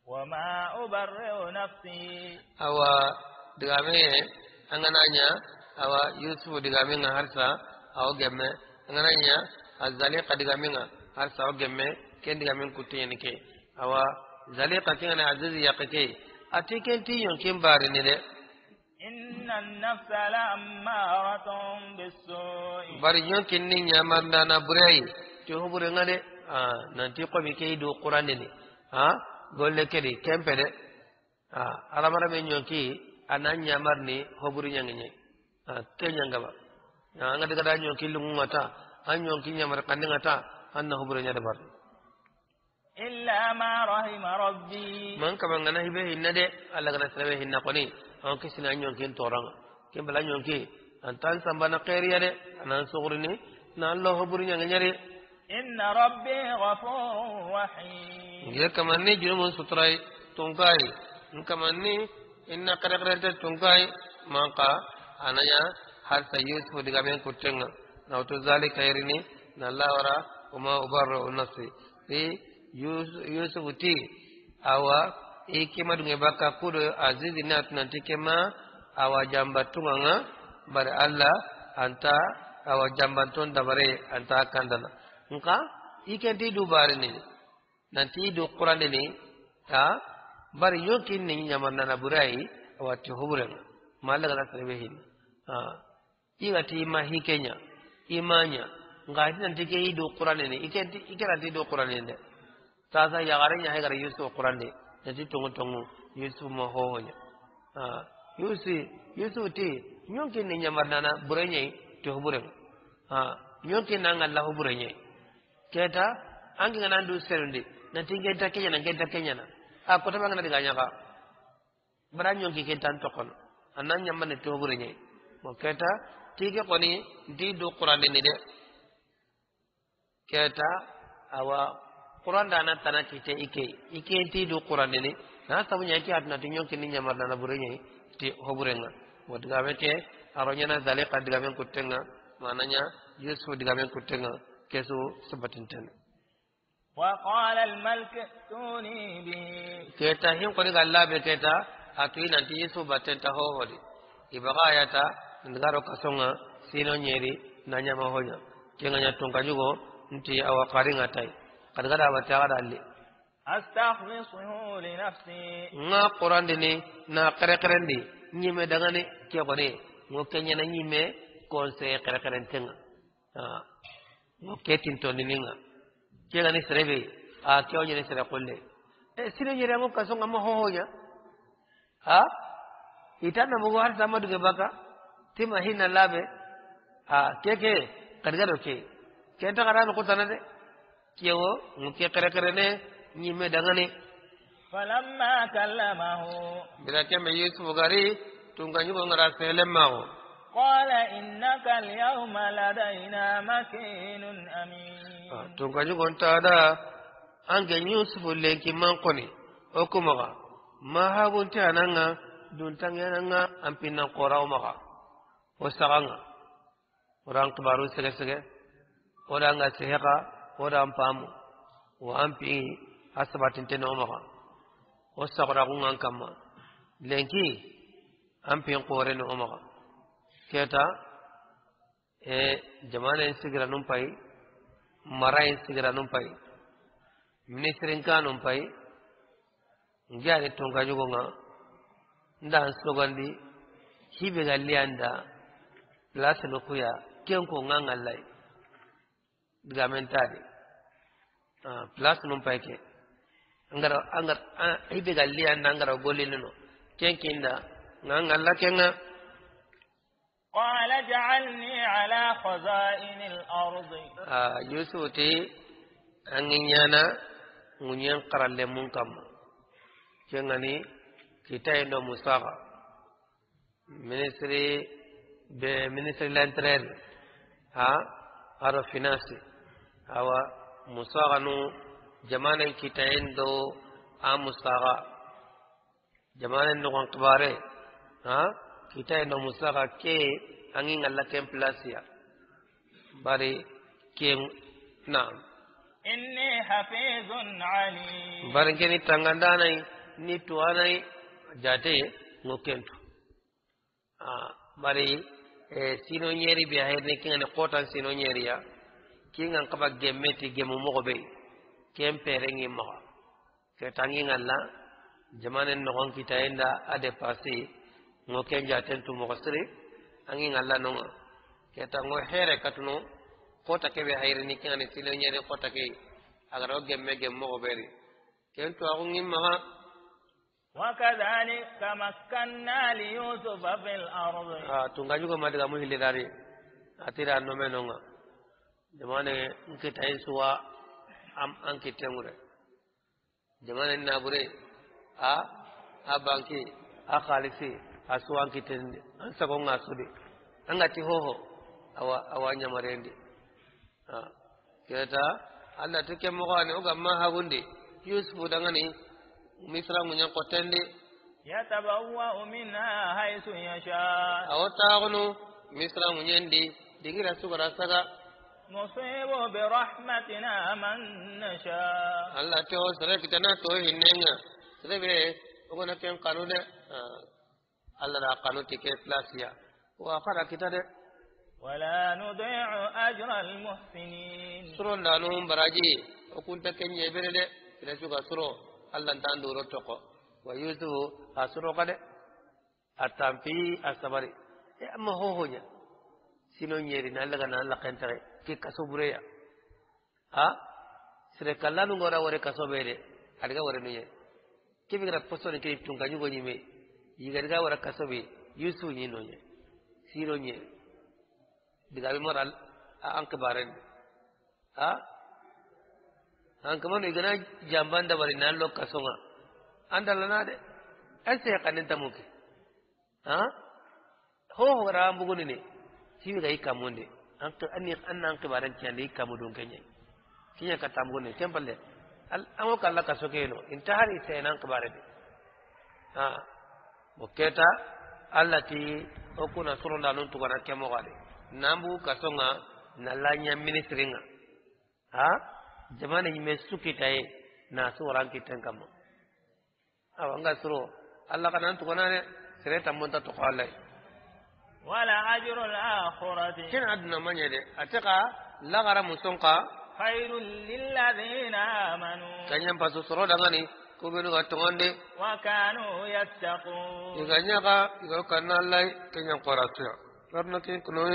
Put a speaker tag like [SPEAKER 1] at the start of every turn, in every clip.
[SPEAKER 1] وما أبرئ نفسي
[SPEAKER 2] awa digame angananya awa yusuf digame nga harsa aw gemme angananya azaliqa digame nga harsa aw gemme ken digame kutiyeni ke awa zaliqa kengana azizi yaqike atiken tiyon kimbari ni de
[SPEAKER 1] إن النفس لأمارة بالسوء
[SPEAKER 2] bari nyonkin ni nyamarna na burai to hubure ngade nanti ko mi kay do qur'an ni golle kedi kempede alamara men nyonki anan nyamarni hoburi nyangne kenya ngaba ngade kada nyonki lungu ngata an nyonki nyamar kandingata anna hobure nyade bar
[SPEAKER 1] إلا ما رحم ربي
[SPEAKER 2] man kama ngana hibe hinade alla kana sabe hinna koni on kisina nyonki toranga kembala nyonki antan sambana khairiya de anan sugurni na allah hoburi nyangne
[SPEAKER 1] إن ربي غفور رحيم
[SPEAKER 2] ye kamanni junumun sutrai tungkai kamanni inna qarakrata tungkai maka ananya har sayyus digamen kutenga nautu zalika irini nallawara uma ubarru nafsi fi yusuf ti awa ikima dunge baka kudu azizinat nanti kema awa jambatunga bar Allah anta awa jambatun dabare anta kandana nka ikenti dubare ni nanti do Quran ni bari yokin ni nyamanna na burai wati huburen malaga na trebehin igati ma hikenya imanya ngati nanti ke do Quran ni ikenti ikati do Quran ni sasa ya garenya hay gar yusuf Quran ni nanti tongu yusuf mo honya yusuf ti yokin ni nyamanna na burai to huburen yokin na ngalla huburen keta angi ngana ndu serundi nanti ngenta kenya na ko tama ngana diganya ka baranyo ki kentan tokon anan nyamane to bure nyai mo keta tige koni di do Quran ni de keta awa Quran dana tanati te ike ti do Quran ni na sabu nyai ki atna tinyo kini nyamar dana bure nyai ti hoburenga wodga wete aronya na zalika digamen kutenga mananya yusuf digamen kutenga kesu sebatinten
[SPEAKER 1] وقال الملك ائتوني به
[SPEAKER 2] keta hin ko diga Allah be keta atui nanti yusuf batenta ho hodi ibaga ayata ndgaro kasonga sino nyeri nanya mahonya kenganya tunga jugo nti awa qaringa tai kadgada abata kada alli
[SPEAKER 1] أستخلصه لنفسي
[SPEAKER 2] nga Quran dini na kare-karendi nyime dangane ke ko ne ngo kenya na nyime konse kare-karen tenga ngo ketin to ninga kega ni serebe kyo nyene sere kolle sire nyere ngo kasonga mo hohonya itana mo har sama duge baka tima hina labe keke kadgado ke kenta karano ko tanade kiyo nguke kare ne nyime dangane
[SPEAKER 1] فلما كلمه
[SPEAKER 2] bila kembe yusuf gari tunganyu ko ngara selemawo
[SPEAKER 1] قال إنك اليوم لدينا مكين أمين
[SPEAKER 2] tunganyu ko tada ange yusuf lenki mankoni okumaga mahabun tananga duntangenanga ampina qorao maga osaganga orang kebaru sege oranga seheka orang pamu wa ampi asabatin tenomaga osagora kungan kama lenki ampi qore no omaga keta jamana insigira numpai mara insigira numpai ministrinka numpai ngari tonga jugonga ndan slogandi hibe galianda place lokuya kenko ngangallai digamentari place numpai ke angar hibe galianda angara golino kenkinda ngangalla kenga
[SPEAKER 1] قال اجعلني على خزائن الأرض
[SPEAKER 2] yusuf ti anginyana ngunyan qaralle munkam kengani kita endo musaga ministry l'intérieur aro finance awa musaga nu jamana kita endo musaga jamana no qbare kita endo musaga ke angin alla kem plasia bari kem naam
[SPEAKER 1] إني حفيظ عليم
[SPEAKER 2] bari keni tangandana ni tuanai jate ngokentu bari sino nyeri bi hayne kinga kotan sino nyeri ya kinga kaba gemmeti gemu mogobe kempere ngi mo ke tangi ngalla jamanen no gon kitayenda ade pasi ngoken jaten tu mo sri angi ngalla no ke tango here katuno kota ke be hayre ni kinga sino nyeri kota ke agaro gemme gemmo goberi kento agungi ma
[SPEAKER 1] وكذلك مكنا ليوسف في الأرض
[SPEAKER 2] tungajugo madiga mu hilidari atira no menonga jamane nkita isuwa am ankitengure jamane nabure a banki a khalisi asu ankitende ansago ngasudi angati hoho awa nyamarendi keta Allah tuke mo gane o gamma hagundi Yusuf dangani misra munya kotende
[SPEAKER 1] يتبوأ منها حيث يشاء
[SPEAKER 2] awtaagnu misra munyendi digira sugara saga
[SPEAKER 1] نصيب برحمتنا من نشاء
[SPEAKER 2] Allah te o sere kitana to hinenga sere ogona ken kanune Allah da kanu tike plasia wa khara kitade
[SPEAKER 1] ولا نضيع أجر المحسنين
[SPEAKER 2] suron danu baraji o kunta kenye berede ila suga suro Allah tan duro toko wa yusu asuro kade atampi asabari amma hohonya sino nyeri na Allah kana Allah kentare ki kasubureya sire kallanu ngora wore kasobere adiga wore nuye kibigra posone ki tunga nyugo nyime yigariga wora kasobe yusu nyino nye sino nye diga moral anke baren anke mano igana jambanda bari nallo kasonga andala nade ese kanin tamuke ho rambugo ne siwi ga ikamunde anke anke baran tiande ikamudun kenye kinya katamgo ne temballe amo kala kasokeno intahari senan kabare boketa allati okuna suronda non tugana kemo gade nambu kasonga nalanya ministringa jamane yime sukitaye na suran kitenkamo awanga suro alla kanan tugana ne sere tamonta to khallai
[SPEAKER 1] wala ajrul akhirati
[SPEAKER 2] kin adna manyede ataka lagara musonka
[SPEAKER 1] khairul lil ladina amanu
[SPEAKER 2] kanyam pasu suro dangani kubenu gatonde
[SPEAKER 1] wa kanu yattaqun
[SPEAKER 2] iganya ka igo kanallai kanyam qorasya rabna kin kunoi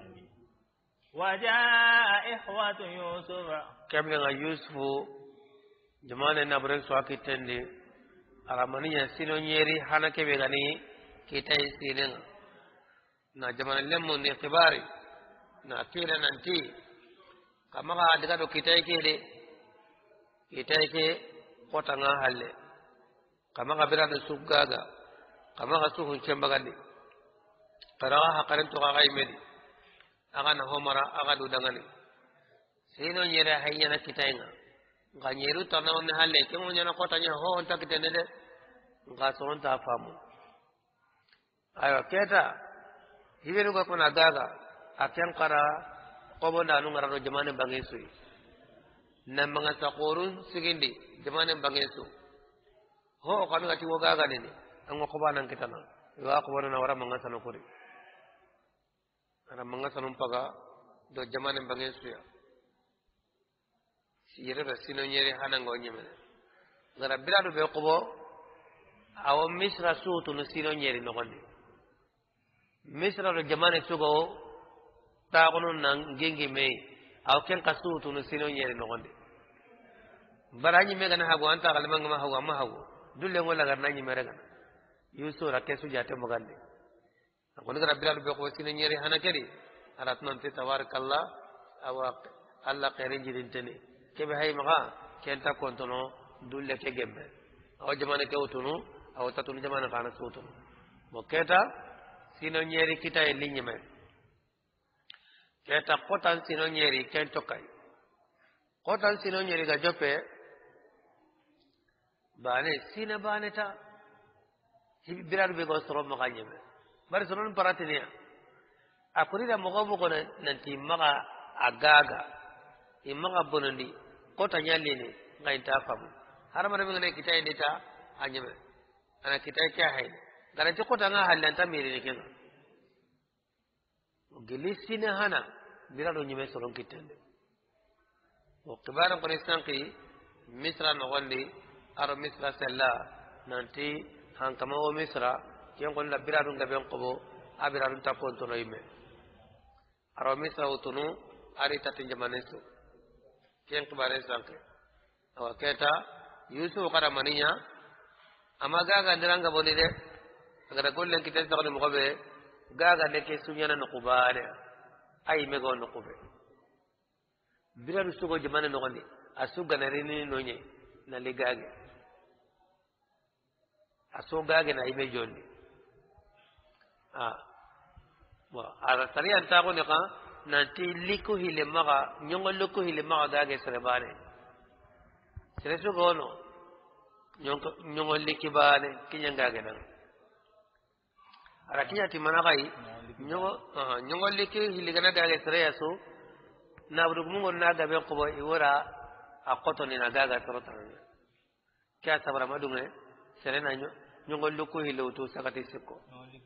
[SPEAKER 1] wajaa ikhwatu yusuf
[SPEAKER 2] kamlenga yusufu jamane nabre swaki tende aramaniya sino nyeri hanake be gani kitai sinenga na jamane lemmo ne khibari na tira nanti kama ga adiga do kitai ke kotanga halle kama ga birada sugaga kama ga suhun chembagandi tara hakaran to ga imedi aga na homara aga do dangani sino nyere hayya na kitainga ga nyeru tanaw ne halle ke mo nyana kotanya ho on takitene de ga soron ta famu ayo keta hiberu ko na gaga akyan qara qobo nanu ngaro jamane bangesu namanga taqorun sigindi jamane bangesu ho kanu gati wo gaga ne an ko banan kitana wa ko wona wara manga sanu kuri ana manga sanu paga do jamane bangesu ya sire rasino nyere hanango nyemene ngara biladu be qobo aw misra suutu no sino nyeri no gonde misra do jamane sugo taagunu nan gengi me aw ken kasuutu no sino nyeri no gonde barañi me gana hago anta kala manga hago amma hago dulle ngola garna ñi mere gana yusu rakke su jate mo gande ko ngara bilal be ko sino nyeri hanakeri arat non te tabarakallah awa alla khairin jidin tene kebe hay maga kenta kontono dulle ke gembe aw jamane ke utunu aw tatunu jamane kana sutunu mo keta sino nyeri kita e ligne men keta kotan sino nyeri kento kay kotan sino nyeri ga jope bane sina bane ta birar be go soro maga nyeme bar sonon paratini akurida mo go ko nanti maga agaga imaga bonondi kota nyalini ngai ta famu har mara ngene kita indita anyame ana kitai kya hay gara jiko tanga halanta miri ken gilisina hana birado nyime soron kitende o kibaran ko istanqi misra no gondi aro misra sella nanti hankama o misra ken gon la birado ngaben qobo abirado tapon to noyme aro misra utunu ari tatin jamanesu ken kibare istanqi awa keta yusuf kada maninya ama gaga ndiranga boni de agara gollen kitel tawni mo gobe gaga de ke sunyana no kubane ay mego no kube biradu sugo jamane no gondi asuga na rini no nye na ligage asoga na ibe jondi wa ala tari anta ko ne ka nanti liku hile maga nyongo liku hile maga gage serebane seresu gono nyongo likibane kinyangage nan ara kinya timana kai nyongo liki hile gana gage sereyaso na budu mungo na gabe ko boy wora akoto ni na gaga torota kya sabara madunge serena nyongo liku hile utu sakati sikko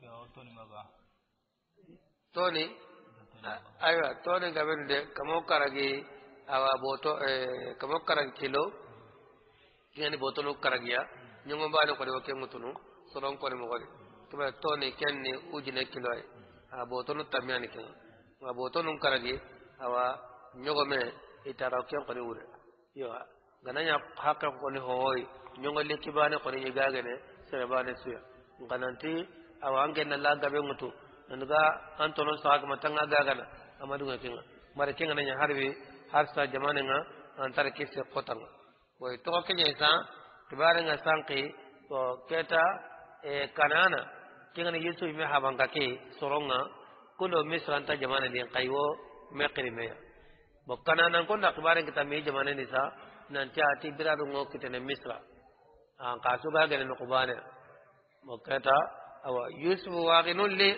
[SPEAKER 2] toni aywa toni gabe de kamo karagi awa boto kamo karagi kilo kiyani botolo karagiya nyongo mbano ko de ke mutunu solon ko mo gole tuba toni kenni ujine kilo ay a botolo tamyani ken wa botolo karagi awa nyogo me itara ke ko de wure yo gananya hakka ko ni hoy nyongo likibane ko ni gagene sere bane suya gananti awa angen la gabe mutu nanga antono saag matanga gagana amadu ngakinga mare kenga nanya harbi harsa jamane nga antara kisse kotanga way to kenya sa tibare nga sanki to keta kanana kenga ni yesu me habanga ke soronga kulo misranta jamane din kaywo me qirime bo kanana ko na tibare kita me jamane ni sa nan taati biradu ngo kitene misra an ka suga gele no kubane bo keta awa yusuf waqinul li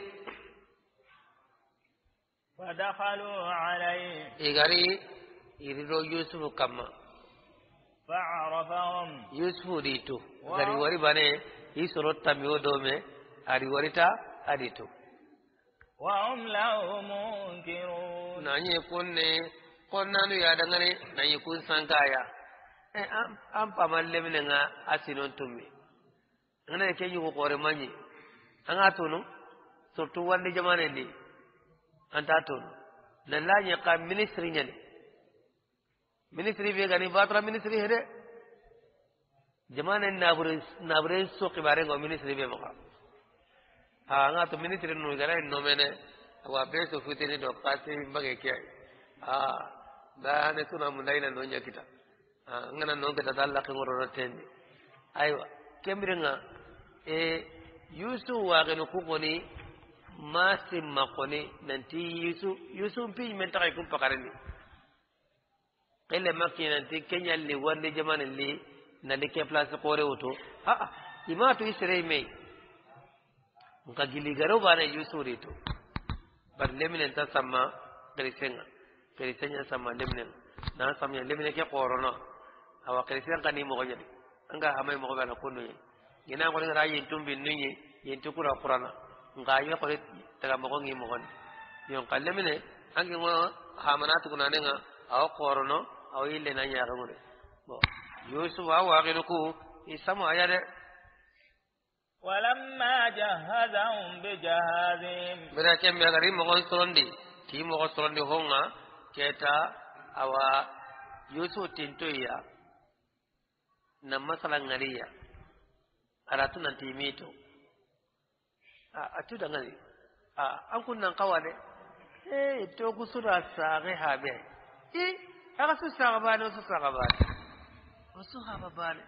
[SPEAKER 1] فدخلوا عليه
[SPEAKER 2] إغاري يريدو يوسف كما
[SPEAKER 1] فعرفهم
[SPEAKER 2] يوسف ديتو غاري وري باني يسرو تاميو دومي أري وريتا أديتو
[SPEAKER 1] وهم له منكرون
[SPEAKER 2] ناني يكون قنانو يادغني ناني يكون سانكايا am pamalle minenga asinon tummi ngana ke yugo kore manyi anga tunu surtout wande jamane ni anta tunu nalla ka ministry nyane ministry be gani batra ministry hede jamane nabre so kibare go ministry be maka anga to ministry no gara no mene wa be so futini do pasi mbage kya da ne tuna mundaina no nyakita ngana no gata dalla ko ngoro tendi aywa kembirenga yusu wa gano ko goni masim makoni nanti yusu pi men tay ko pakarani kele makki nanti kenya li wande jamane li na de ke place ko rewto imatu isre me nka gili garo bana yusu rito bar leminen ta sama krisenya sama leminen na samya lemine ke qorono awa krisen kani mo gonyadi anga hamay mo bana ko nuyi gina ko ngara yin tumbi nuyi yin tukura qurana nga yi ko taga mo ngi mo gon yon kallemine angi mo hamanatu kunane nga aw qorono aw yille na nyaaka ngure bo yusuf wa gino ku isamu ayade
[SPEAKER 1] ولما جهزهم بجهازهم
[SPEAKER 2] bera kembe gari mo gon sorondi ti mo gon sorondi honga keta awa yusuf tintoya na masala ngariya aratu nanti mito atu dangani an kunnan kawade to kusura sare habe aka su sare bane su habane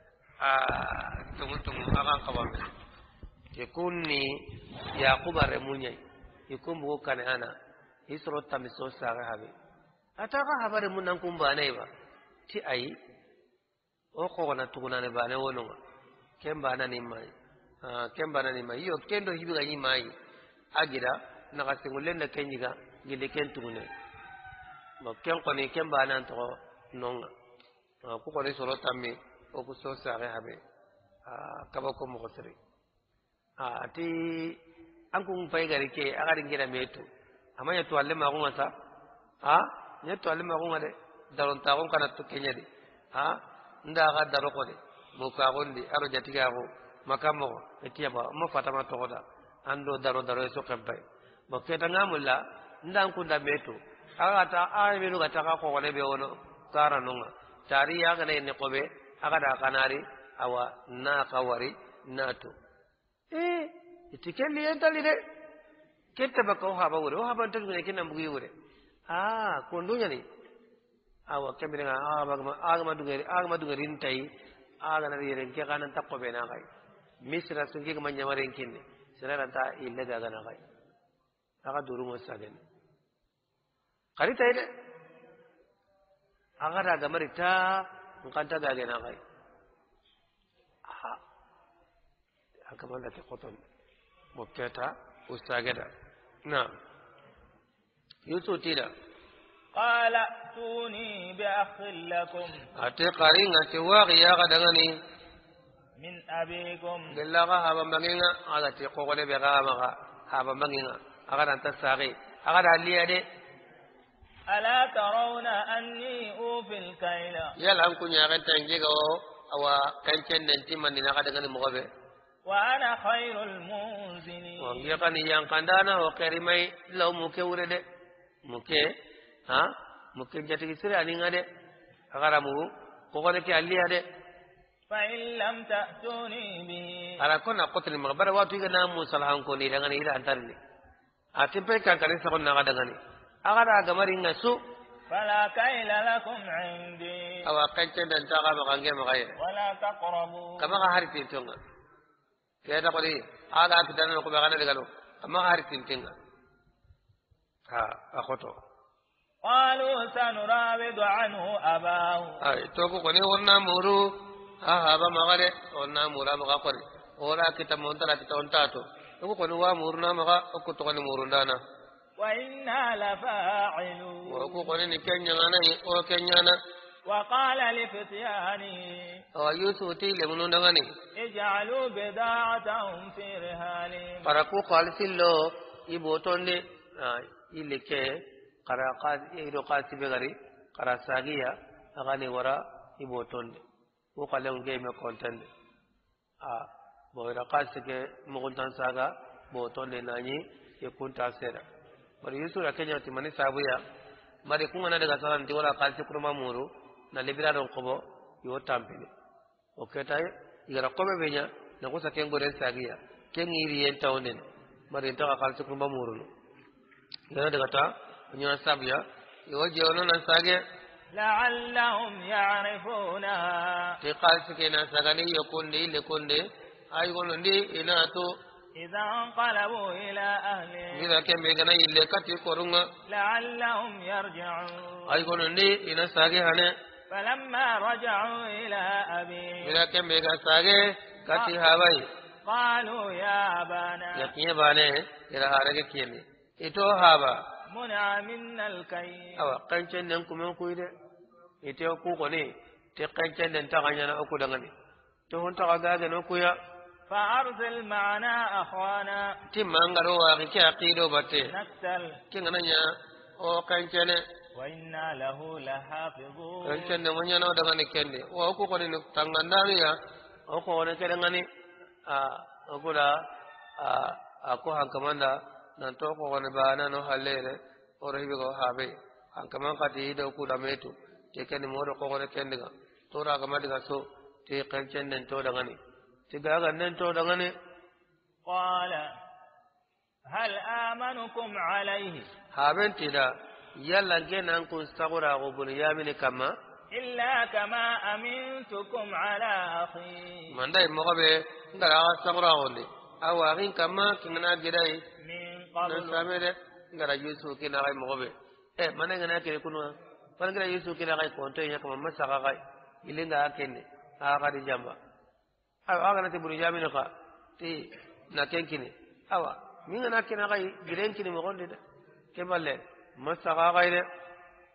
[SPEAKER 2] tungu akan kawame ke kunni yaquba remunya ikumbu kane ana isro tamiso sare habe ataka habare munan kumbane ba ti ai o ko na tuguna ne bane wononga kembana ni mai yo kendo hibiga ni mai agira na kasingulen na kenyiga gile kentugune mo ken ko ni kembana to nonga ko ko ni soro tammi o ko so sare habe kabako mo khosri ati ankum pay gari ke agari ngira metu amanya to alle ma ko ngasa ne to alle ma ko ngade daron ta ko kana to kenya di nda ga daro ko de mo ka gondi aro jatiga ko makamo etiya ba mo fatama to goda ando daro so kambay mo keta ngamulla ndan ko da metu aga ta ay belu ga ta ko ne be wono karanunga tari ya ga ne ko be aga da kanari awa na kawari nato itikelli entali de ketta bako haba wure o haba tan ne kinam bugi wure ko ndunya ni awa kembira agama dugari intai aga na yere ke kanan takko be na kai misra sungi ga manya mare kinne sirara ta illa ga na kai aga duru mo sagen kari tay de aga da marita nganta ga na kai akaman da ke koton moketa ustagada na yusuf tida
[SPEAKER 1] qala tuni bi akhil lakum
[SPEAKER 2] ate qaringa te waqi ya gadangani
[SPEAKER 1] min abikum
[SPEAKER 2] billaga haba manginga ala te qogole be ga maga haba manginga aga dan tasari aga da liyade
[SPEAKER 1] ala tarawna anni ufil kayla
[SPEAKER 2] yala an kunya ga tangi go awa kancen nan timani na gadangani mogobe
[SPEAKER 1] وأنا خير المنزلين
[SPEAKER 2] ويقني ينقندانا وكريمي لو مكي ورده مكي مكي جاتي سري انيغا دي اغرامو كوكونكي عليا دي
[SPEAKER 1] فإن لم تأتوني به
[SPEAKER 2] على كنا قتل مغبر واتو يغنا مصالحان كوني دغني الى انترني اتيبي كان كان سكون نغا دغني اغرا غمري نسو
[SPEAKER 1] فلا كيل لكم عندي
[SPEAKER 2] او كنتن دنتا مغانغي مغاي
[SPEAKER 1] ولا تقربوا
[SPEAKER 2] كما هارتي تونغا كيدا قولي هذا كدنا نكو بغانا دغلو اما هارتين تينغا اخوتو
[SPEAKER 1] قالوا سنراود عنه اباه
[SPEAKER 2] اي توكو كوني ورنا مورو هابا مغاري ورنا مورا مغاقري ورا كتا مونتلا كتا اونتاتو توكو كوني وا مورنا مغا اوكو توني موروندانا
[SPEAKER 1] وإنا لفاعلون
[SPEAKER 2] وكو كوني نكنيا انا او كنيانا
[SPEAKER 1] وقال لفتيانه
[SPEAKER 2] يوسف تي لمنون دغني
[SPEAKER 1] اجعلوا بضاعتهم في رهانهم
[SPEAKER 2] فرقو قالسلو يبوتوني ilike qaraqad iro qasi begari qarasagiya agani wara ibotonde ko kalen game content boira qasike muguntan saga botonde nani yekunta sera bari yusura kenya timani sabuya mari kungana daga salan ti wala qasi kurma muru na libira don qobo yo tampini o ketay igara qobe benya na ko saken gore sagiya ken iri yenta onen mari ta qasi kurma muru yana daga ta nya sabiya yo jewono nan sage
[SPEAKER 1] la'allahum ya'rifuna
[SPEAKER 2] ti qasike na sagani yokunde le konde ay gono ndi ina to
[SPEAKER 1] idan qalabu ila ahli
[SPEAKER 2] ida kembe gana ille kati korunga
[SPEAKER 1] la'allahum yarji'un
[SPEAKER 2] ay gono ndi ina sage hane
[SPEAKER 1] falamma raja'u ila abi
[SPEAKER 2] ida kembe ga sage kati hawai
[SPEAKER 1] qalu ya abana
[SPEAKER 2] yakiye bane ira harage kiyemi ito haba
[SPEAKER 1] mun'a minna al-kay
[SPEAKER 2] awa kancen nan kuma ku ide ite ku ko ne te kancen nan ta ganya na ku dangane to hon ta ga no ku ya
[SPEAKER 1] fa arsil ma'ana akhwana
[SPEAKER 2] timangaro wa ki aqido batte
[SPEAKER 1] naktal
[SPEAKER 2] kingana nya o kancen
[SPEAKER 1] wa inna lahu lahafizun
[SPEAKER 2] kancen nan wanya no dangane kende o ku ko ne tangandami ya o ko ne kedangani o ku da ko hankamanda nan to ko woni bana no halere o rebi ko habe an kaman kati do ku da metu te ken mo do ko woni kendiga to ra ga madiga so te kanchen nen to daga ni te ga ga nen to daga ni
[SPEAKER 1] qala hal amanukum alayhi
[SPEAKER 2] haben tida yalla genan kun sagura go bun yamini kama
[SPEAKER 1] illa kama amintukum ala akhi
[SPEAKER 2] mandai mo be ngara sagura gonde awarin kama kingana gidai nan samere ngara yusuf kina ay mogobe mané ngana kene kuno pan ngara yusuf kina ay konto nya kama masaka kay ilinga kenne aga di jamba aga na tiburu jamina ka ti na kenkini awa minga na kina kay giren kini mo gonde de keballe masaka kay de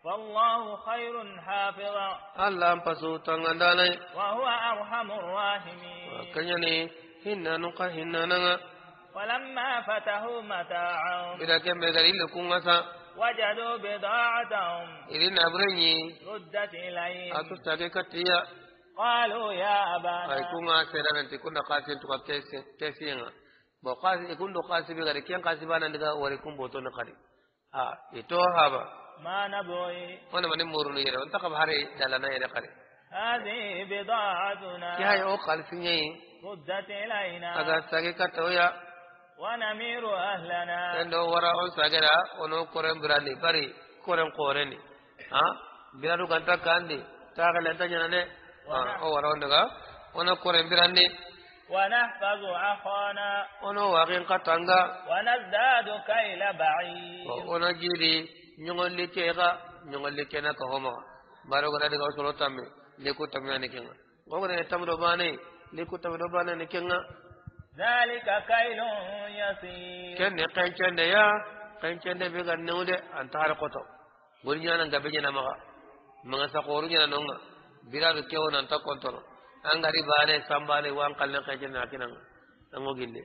[SPEAKER 1] والله خير حافظا
[SPEAKER 2] الله أنفسه تنغداني
[SPEAKER 1] وهو أرحم الراحمين
[SPEAKER 2] كنيني هنا نقا هنا نغا
[SPEAKER 1] ولما فتحوا متاعهم
[SPEAKER 2] إذا كان بدليل كونغسا
[SPEAKER 1] وجدوا بضاعتهم
[SPEAKER 2] إذن أبرني
[SPEAKER 1] ردت إليهم
[SPEAKER 2] أتوتاكي كتيا
[SPEAKER 1] قالوا يا أبانا
[SPEAKER 2] أي كونغا سيران تكون قاسين تكا كيسينا بقاسي يكون دو قاسي بغاري كين قاسي بانا نغا وريكم بوتون قري إتو هابا
[SPEAKER 1] ما نبغي
[SPEAKER 2] وانا من مورونو يرى وانتقب هاري دالانا يرى قري
[SPEAKER 1] هذه بضاعتنا
[SPEAKER 2] كي هاي أوقال سنيي
[SPEAKER 1] ردت إلينا
[SPEAKER 2] أغا ساكي كتويا
[SPEAKER 1] ونمير أهلنا
[SPEAKER 2] endo wara on sagera ono koren brandi bari koren koreni biradu kanta kandi tagale tanya ne o wara on daga ono koren brandi
[SPEAKER 1] ونحفظ أخانا
[SPEAKER 2] ono waqin katanga
[SPEAKER 1] ونزداد كيل بعيد
[SPEAKER 2] ono jiri nyongolli kega nyongolli kena ka homa baro gara daga solo tamme leku tamme ne kenga gogore tamdo bane leku tamdo bane ne kenga
[SPEAKER 1] ذلك كيل يسير
[SPEAKER 2] kenne kancende ya kancende be ga newde antar koto gurnyana gabe nyana maga manga sakoru nyana nonga biradu kewo nan ta kontoro angari bane sambale wan kalne kancende akinan ngo gille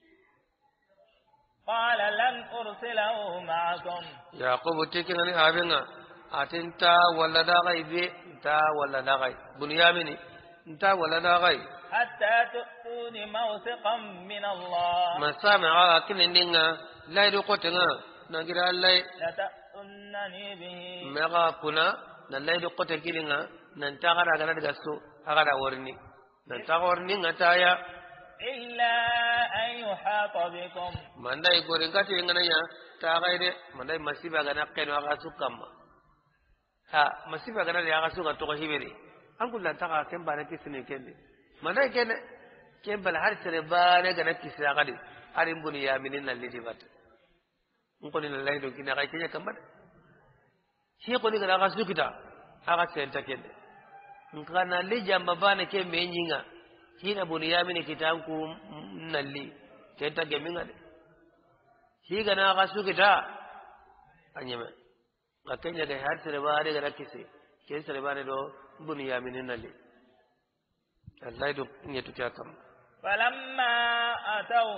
[SPEAKER 1] قال لن أرسله معكم
[SPEAKER 2] yaqub tikingani abenga atinta wala da gaibe ta wala da gai bunyamini ta wala da gai
[SPEAKER 1] حتى تؤتوني موثقا من الله
[SPEAKER 2] masama akininga laidu kotenga nagira lai
[SPEAKER 1] لتأتونني به
[SPEAKER 2] mega kuna na laidu kote kilinga nan tagara gana daga su agara warni nan tawarni ngataya
[SPEAKER 1] إلا أن يحاط بكم
[SPEAKER 2] mandai gorin kati ngana ya tagaide mandai masiba gana keno aga su kamma masiba gana ya aga su ga to hibere an kullan taga kemba ne kisini kende mandai kene kembal har sere bane gana kisira gadi arin buni ya minin nan lidi bat ngoni na laido kina kai kenya kamba shi ko ni gana aga su kita aga senta kende ngana lijamba bane ke menyinga hina bunyamin kitanku nalli kenta geminga de higa na gasu kita anyame akenya ga har sere bare ga rakise ke sere bare do bunyamin nalli Allah do nyetu takam
[SPEAKER 1] فلما أتوه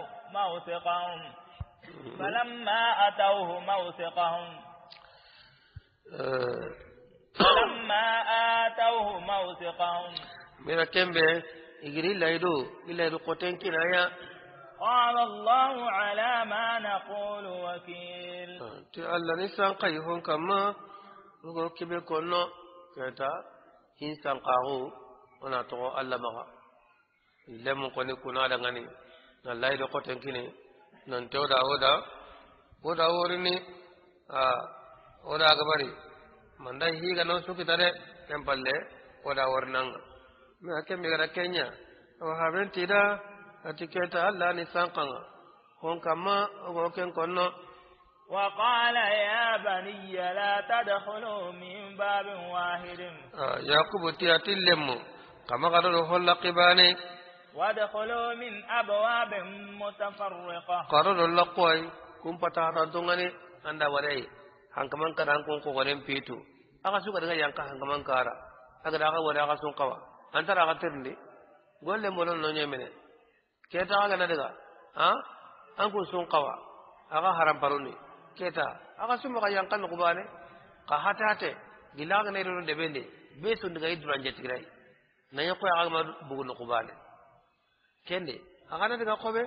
[SPEAKER 1] موثقهم
[SPEAKER 2] mera kembe igiri ilaidu koten kinaya
[SPEAKER 1] قال الله على ما نقول وكيل
[SPEAKER 2] ti Allah ni san kai hon kama go kibe konno keta hin san qahu ona to Allah maga lem ko ni kuna da ngani na laidu koten kine nan to da oda worini oda gabari mandai hi ga no sukitare tempalle oda wornanga me akemi gara Kenya o haben tida atiketa Allah ni sankanga hon kama go ken konno
[SPEAKER 1] وقال يا بني لا تدخلوا من باب واحد
[SPEAKER 2] يعقوب تياتلم كما قالوا هل قباني
[SPEAKER 1] وادخلوا من أبواب متفرقة
[SPEAKER 2] قالوا لقوي كم پتا تونغني anda warai hankaman karan kon ko goren pitu aka suka daga yanka hankaman kara aga daga wara aka sun kawa antara aka tirndi golle molon no nyemene keta aga daga an ko sun kawa aga haram paruni keta aga suma ka yankan ko bane ka hatate gilaga ne ro debende be sun daga idran jetigrai na yako aga ma bugu no ko bane kende aga daga kobe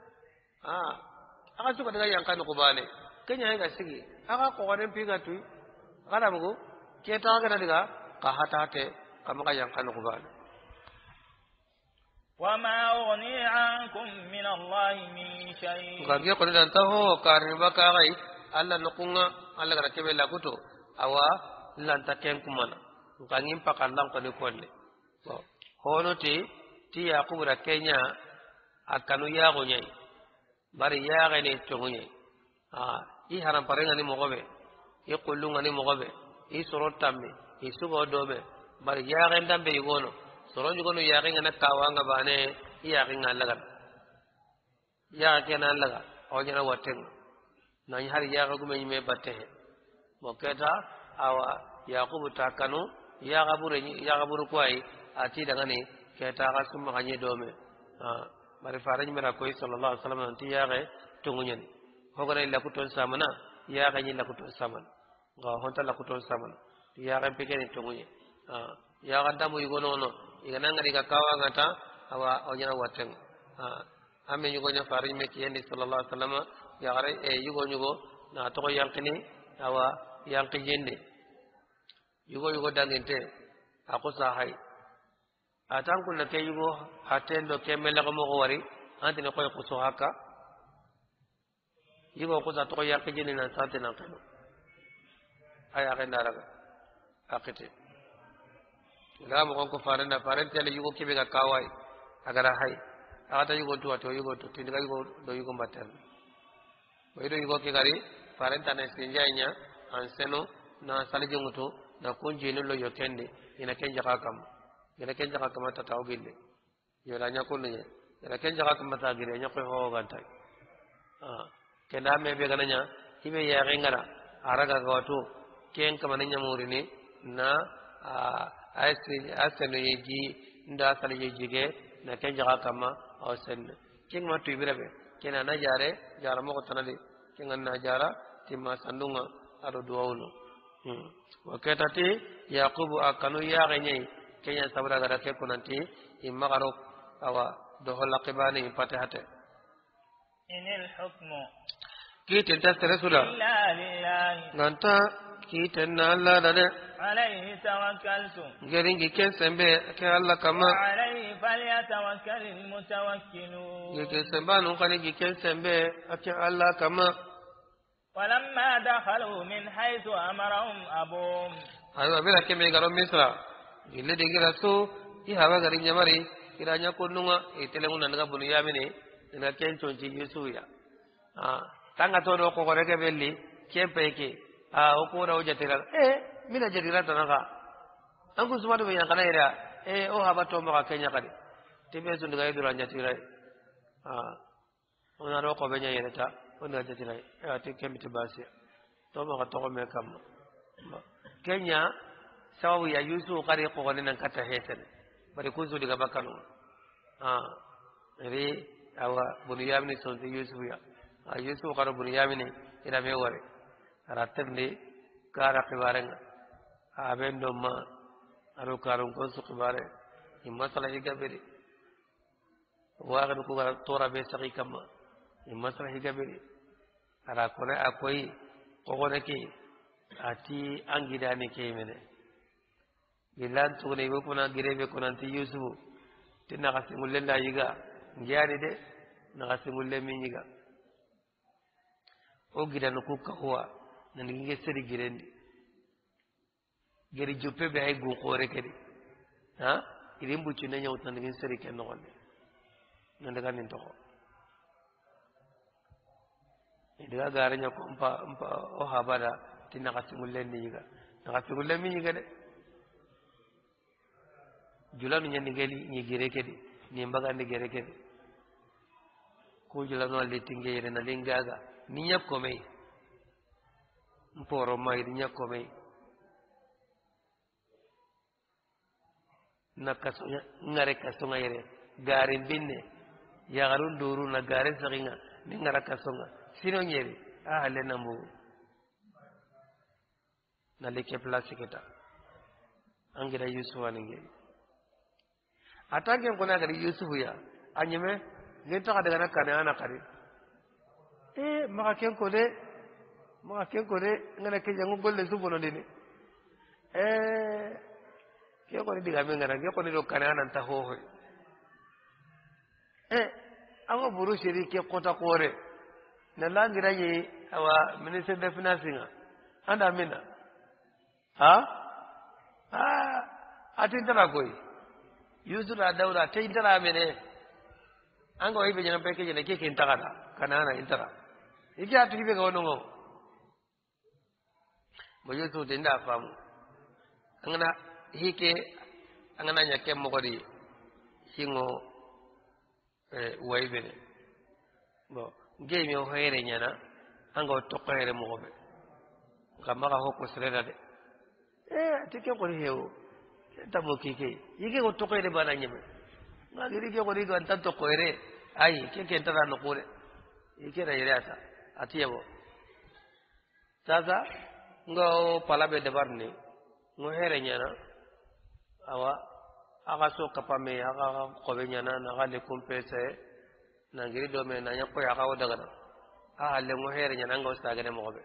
[SPEAKER 2] aga suka daga yankan ko bane kenya ga sigi aga ko goren piga tu kada mugo keta aga daga ka hatate kama ka yankan ko bane
[SPEAKER 1] وما أغني عنكم من الله من شيء
[SPEAKER 2] قد يقول أن تهو كارن بكاغي alla nukunga alla gara kebe la kuto awa lanta ken kumana ngangim pakallang ko ni konne hono ti yaqub ra kenya akanu yago nyai bari yaga ni tongunya i haram parenga ni mogobe i kullunga ni mogobe i sorotambe i sugo dobe bari yaga ndambe yigono soronju gono yaga ngana kawanga bane i yaga ngalaga yaga kenan laga ojana watenga nani hari yaga gume nyime batte mo keta awa yaqubu takanu yaqaburu ko ay ati daga ne ke ta ga summa ganye dome mari farani mera koy sallallahu alaihi wasallam anti yaaqe tungunyen hogara illa kuton samana yaaqe ni la kuton saman ga honta la kuton saman yaaqe pekeni tungunye yaaqa damu yugo nono igana ngari ga kawa ngata awa onyana wateng ame yugo nya farani me kiyeni sallallahu alaihi wasallam yaaqare yugo na to yankini awa yanki jende yugo dangente ako sahay atan kullu ke yugo atendo ke melago mo wari antene koy ko so haka yugo ko sa to yanki jende na sante na kano aya ga ndaraga akete ngam ko farenda tele yugo kebe ga kawai agara hay ata yugo to yugo to tinga yugo do yugo mbatel boydo yugo ke gari farenta na sinjanya anseno na salijunguto na kunji nulo yokende ina kenja kakam ta tawgille yola nyakunne ina kenja kakam ta gire nyako ho ganta kenda me be gananya hibe ya ngara araga gawato ken kamanya murini na aseno yeji nda sala yejige na kenja kakam awsen king ma tuibirabe kena na jara mo ko tanali kengan na jara timma sandunga ado duawulu wakati yaqubu akanu yaaqe kenya sabra gara ke kunanti imma garo awa do holla qibani fatihate
[SPEAKER 1] inil hukmu
[SPEAKER 2] kiten tasrasula
[SPEAKER 1] illa lillahi
[SPEAKER 2] nganta kiten alla dade
[SPEAKER 1] alayhi tawakkaltu
[SPEAKER 2] geringi ken sembe ke alla kama
[SPEAKER 1] alayhi falyatawakkalul mutawakkilun
[SPEAKER 2] yake sembanu kani ken sembe ake alla kama
[SPEAKER 1] ولما دخلوا من حيث أمرهم أبوهم
[SPEAKER 2] أيوة بلا كم يقرأ مصر إلا دقيقة سو إيها غريب جماري إلا نقول نوع إتلمون أنك بنيا مني إن كين تونجي يسويا تانغ تورو كورك بيلي كم بيكي أكورا وجتيرا مين جتيرا تناغا أنكو سماتو بيان كنا إيرا أو هذا توم كينيا كاري تبي سندعي دوران جتيرا أنا روكو بيني إيرتا ona jatira ati kemiti basia to ma to me kam Kenya sababu ya Yusuf kare ko nan kata hesen bari kunzu diga bakanu ri awa bunyamin so Yusuf ya Yusuf karo bunyamin ira me wore ratabni kara kibaranga abendo ma aro karun ko su kibare imma sala higa beri wa ga ko tora be saki kama imma sala higa beri ara kone akoi kokone ke ati angida ne ke mene bilan to ne ko na girebe ko nan ti Yusuf tinna kasimulle la yiga ngiari de na kasimulle min yiga o gidan ko ka huwa nan ngi seri girendi geri joppe be ay go kore kedi idim bu ci na ñew tan ngi seri ken no wonde nan daga nin to ko idiga gaare ñako mpa o habara tinna kasimulle ni yiga na kasimulle min yiga de julanu ñandi geli ñi gere kedi ni mbagande gere kedi ko julanu alli tingere na lingaga ni ñakko may mporo may di ñakko may nakaso ngare kaso ngayre gare binne ya garun duru na gare sakinga ni ngara kaso nga sino ñeri ale nambu na leke place kita angira Yusuf aninge atange ko na gari Yusuf ya anyeme ngenta daga na kana kare maka ken ko de ngana ke jangu golle su bono dini ke ko diga men ngara ke ko ni do kana nan ta ho ho awo buru shiri ke kota kore na langira yi awa minister de finance nga anda mina atin tara koy Yusuf da daura tay tara mene anga ibe jana peke jana ke kin tagada kana na intara iki atu ibe ga wonongo mo Yusuf dinda famu angana hike angana nyake mo godi hingo waybene bo ngemi o hoyere nyana anga to koyere mo gobe kama ga hokko sreda de tike ko hewo tabo kike yike ko to koyre bana nyame ngagiri ke ko ri ko tan to koyre ai ke tara no kore yike ra yere ata atiyabo sasa ngo palabe debarni ngo here nyana awa aga so kapame aga ko be nyana na ga le kumpese na ngiri do me na nyako ya ga daga a le ngo here nyana ngo sta gane mo be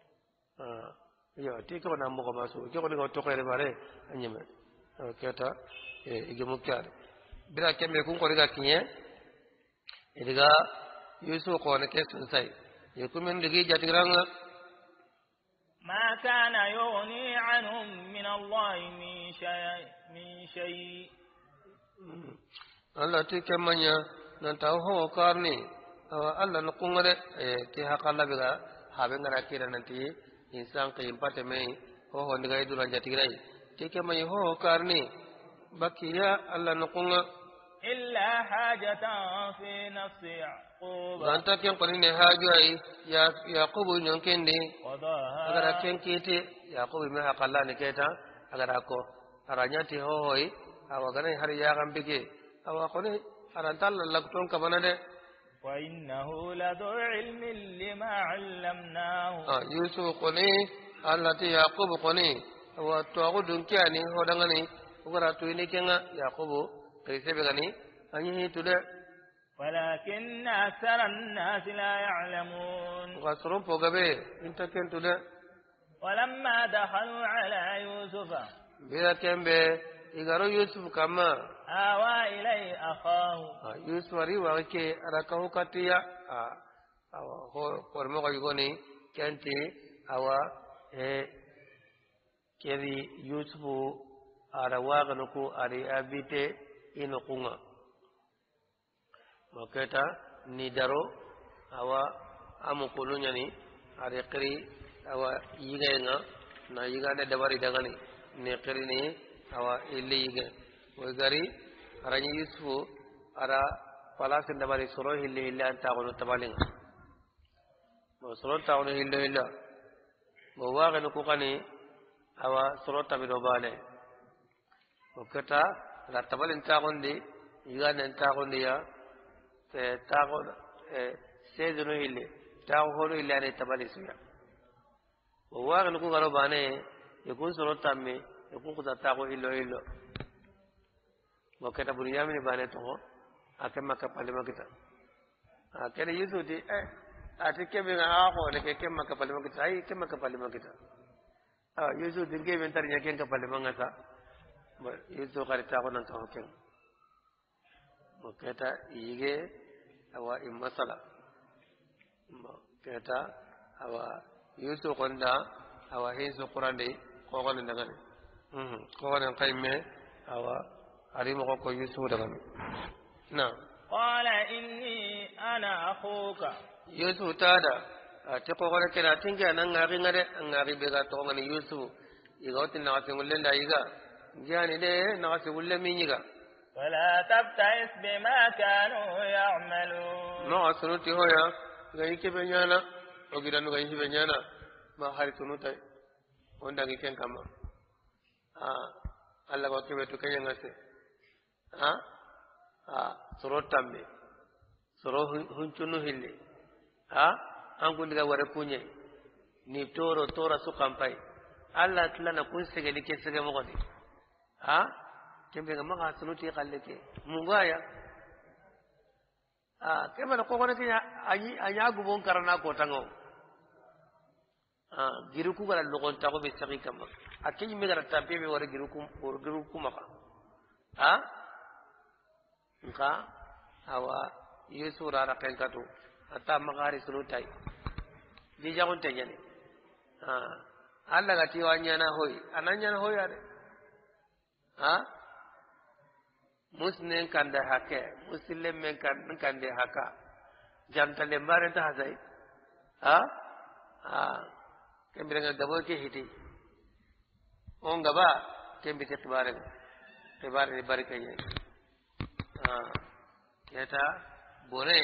[SPEAKER 2] yo ti ko na mo ko maso ke ko ni to kere bare anyeme keta ige mo kyare bira kembe kun ko riga kinye idiga yusu ko ne ke sun sai yekumen digi jatiranga
[SPEAKER 1] ما كان يغني عنهم من الله من شيء
[SPEAKER 2] Allah ti kemanya nan ta ho karni Allah no kungare ti hakalla biga habe ngara kira nanti insan ke impate me ho ndiga iduran jatirai ti kemanya ho karni bakiya Allah no kunga
[SPEAKER 1] إلا حاجة في نفس يعقوب
[SPEAKER 2] ganta ken koni ne hajai ya yaqubu nyonkende
[SPEAKER 1] قضاها
[SPEAKER 2] agara ken kiti yaqubu me hakalla ne keta agara ko aranyati ho hoi awagane har ya gambike awa koni arantal lakton kabanade
[SPEAKER 1] وإنه لذو علم لما علمناه
[SPEAKER 2] yusuf koni allati yaqubu koni wa tuagudun kiani hodangani ugara tuini kenga yaqubu kaise begani anyi tude
[SPEAKER 1] ولكن أكثر الناس لا يعلمون
[SPEAKER 2] gasrum pogabe intaken tude
[SPEAKER 1] ولما دخلوا على يوسف
[SPEAKER 2] bira kembe igaro yusuf kama
[SPEAKER 1] آوى إليه أخاه
[SPEAKER 2] yusuf ari wake arakahu katiya hormo ko yugoni kenti awa kedi yusuf ara waganuku ari abite ino kunga maketa ni daro awa amu kulunya ni ari kri awa yigenga na yigane dabari dagani ni kri ni awa illi yige wegari arani yusufu ara palasin dabari soro hilli hilli anta kono tabalinga bo soro ta kono hillo hillo bo waganu ku kani awa soro tabido bale maketa la tabalin ta kondi yigane ta kondi ya tago sejuno hille tago hono hille ane tabali suya o waga nuku garo bane yakun soro tamme yakun kuta tago hillo hillo mo keta buniyamini bane to akema kapale makita akene yusuti ati kebe nga ko ne kema kapale makita ai kema kapale makita yusuti ngebe ntarinya ken kapale mangata yusuti kare tago nan to ken keta yige awa imasala keta awa yusu konda awa hinsu qurande ko gon dagane ko gon kayme awa arimo ko yusu dagane na
[SPEAKER 1] qala inni ana akhuka
[SPEAKER 2] yusu tada te ko gon kena tinga nan ngari ngade ngari be ga to ngani yusu igawtin na tingulle nda yiga jani de na tingulle minyiga
[SPEAKER 1] ولا تبتئس بما كانوا يعملون
[SPEAKER 2] ما أصلتي هويا غير كبنيانا وغيرنا غير كبنيانا ما خارجونو تاي وندعي كن كما الله وكيف تكين ناسي سرور تامي سرور هنچونو هيلي angkundi ga wara kunye ni tora su kampai Allah tlana kun sege like sege mo godi kembe ga maka sunuti kalleke mungaya kembe na kokone kinya anya gubon karana ko tango giruku gara logon ta ko be sagi kama akinyi me gara tampe be wara giruku maka nka awa yesu rara kenkatu ata magari sunutai di jagon tejani Allah ga tiwanya na hoy ananya na hoy ade musnen kanda hake muslim men kande haka jantale mbare ta hazai kembere nga dabo ke hiti on gaba kembe te tibare ni barke ye yata bone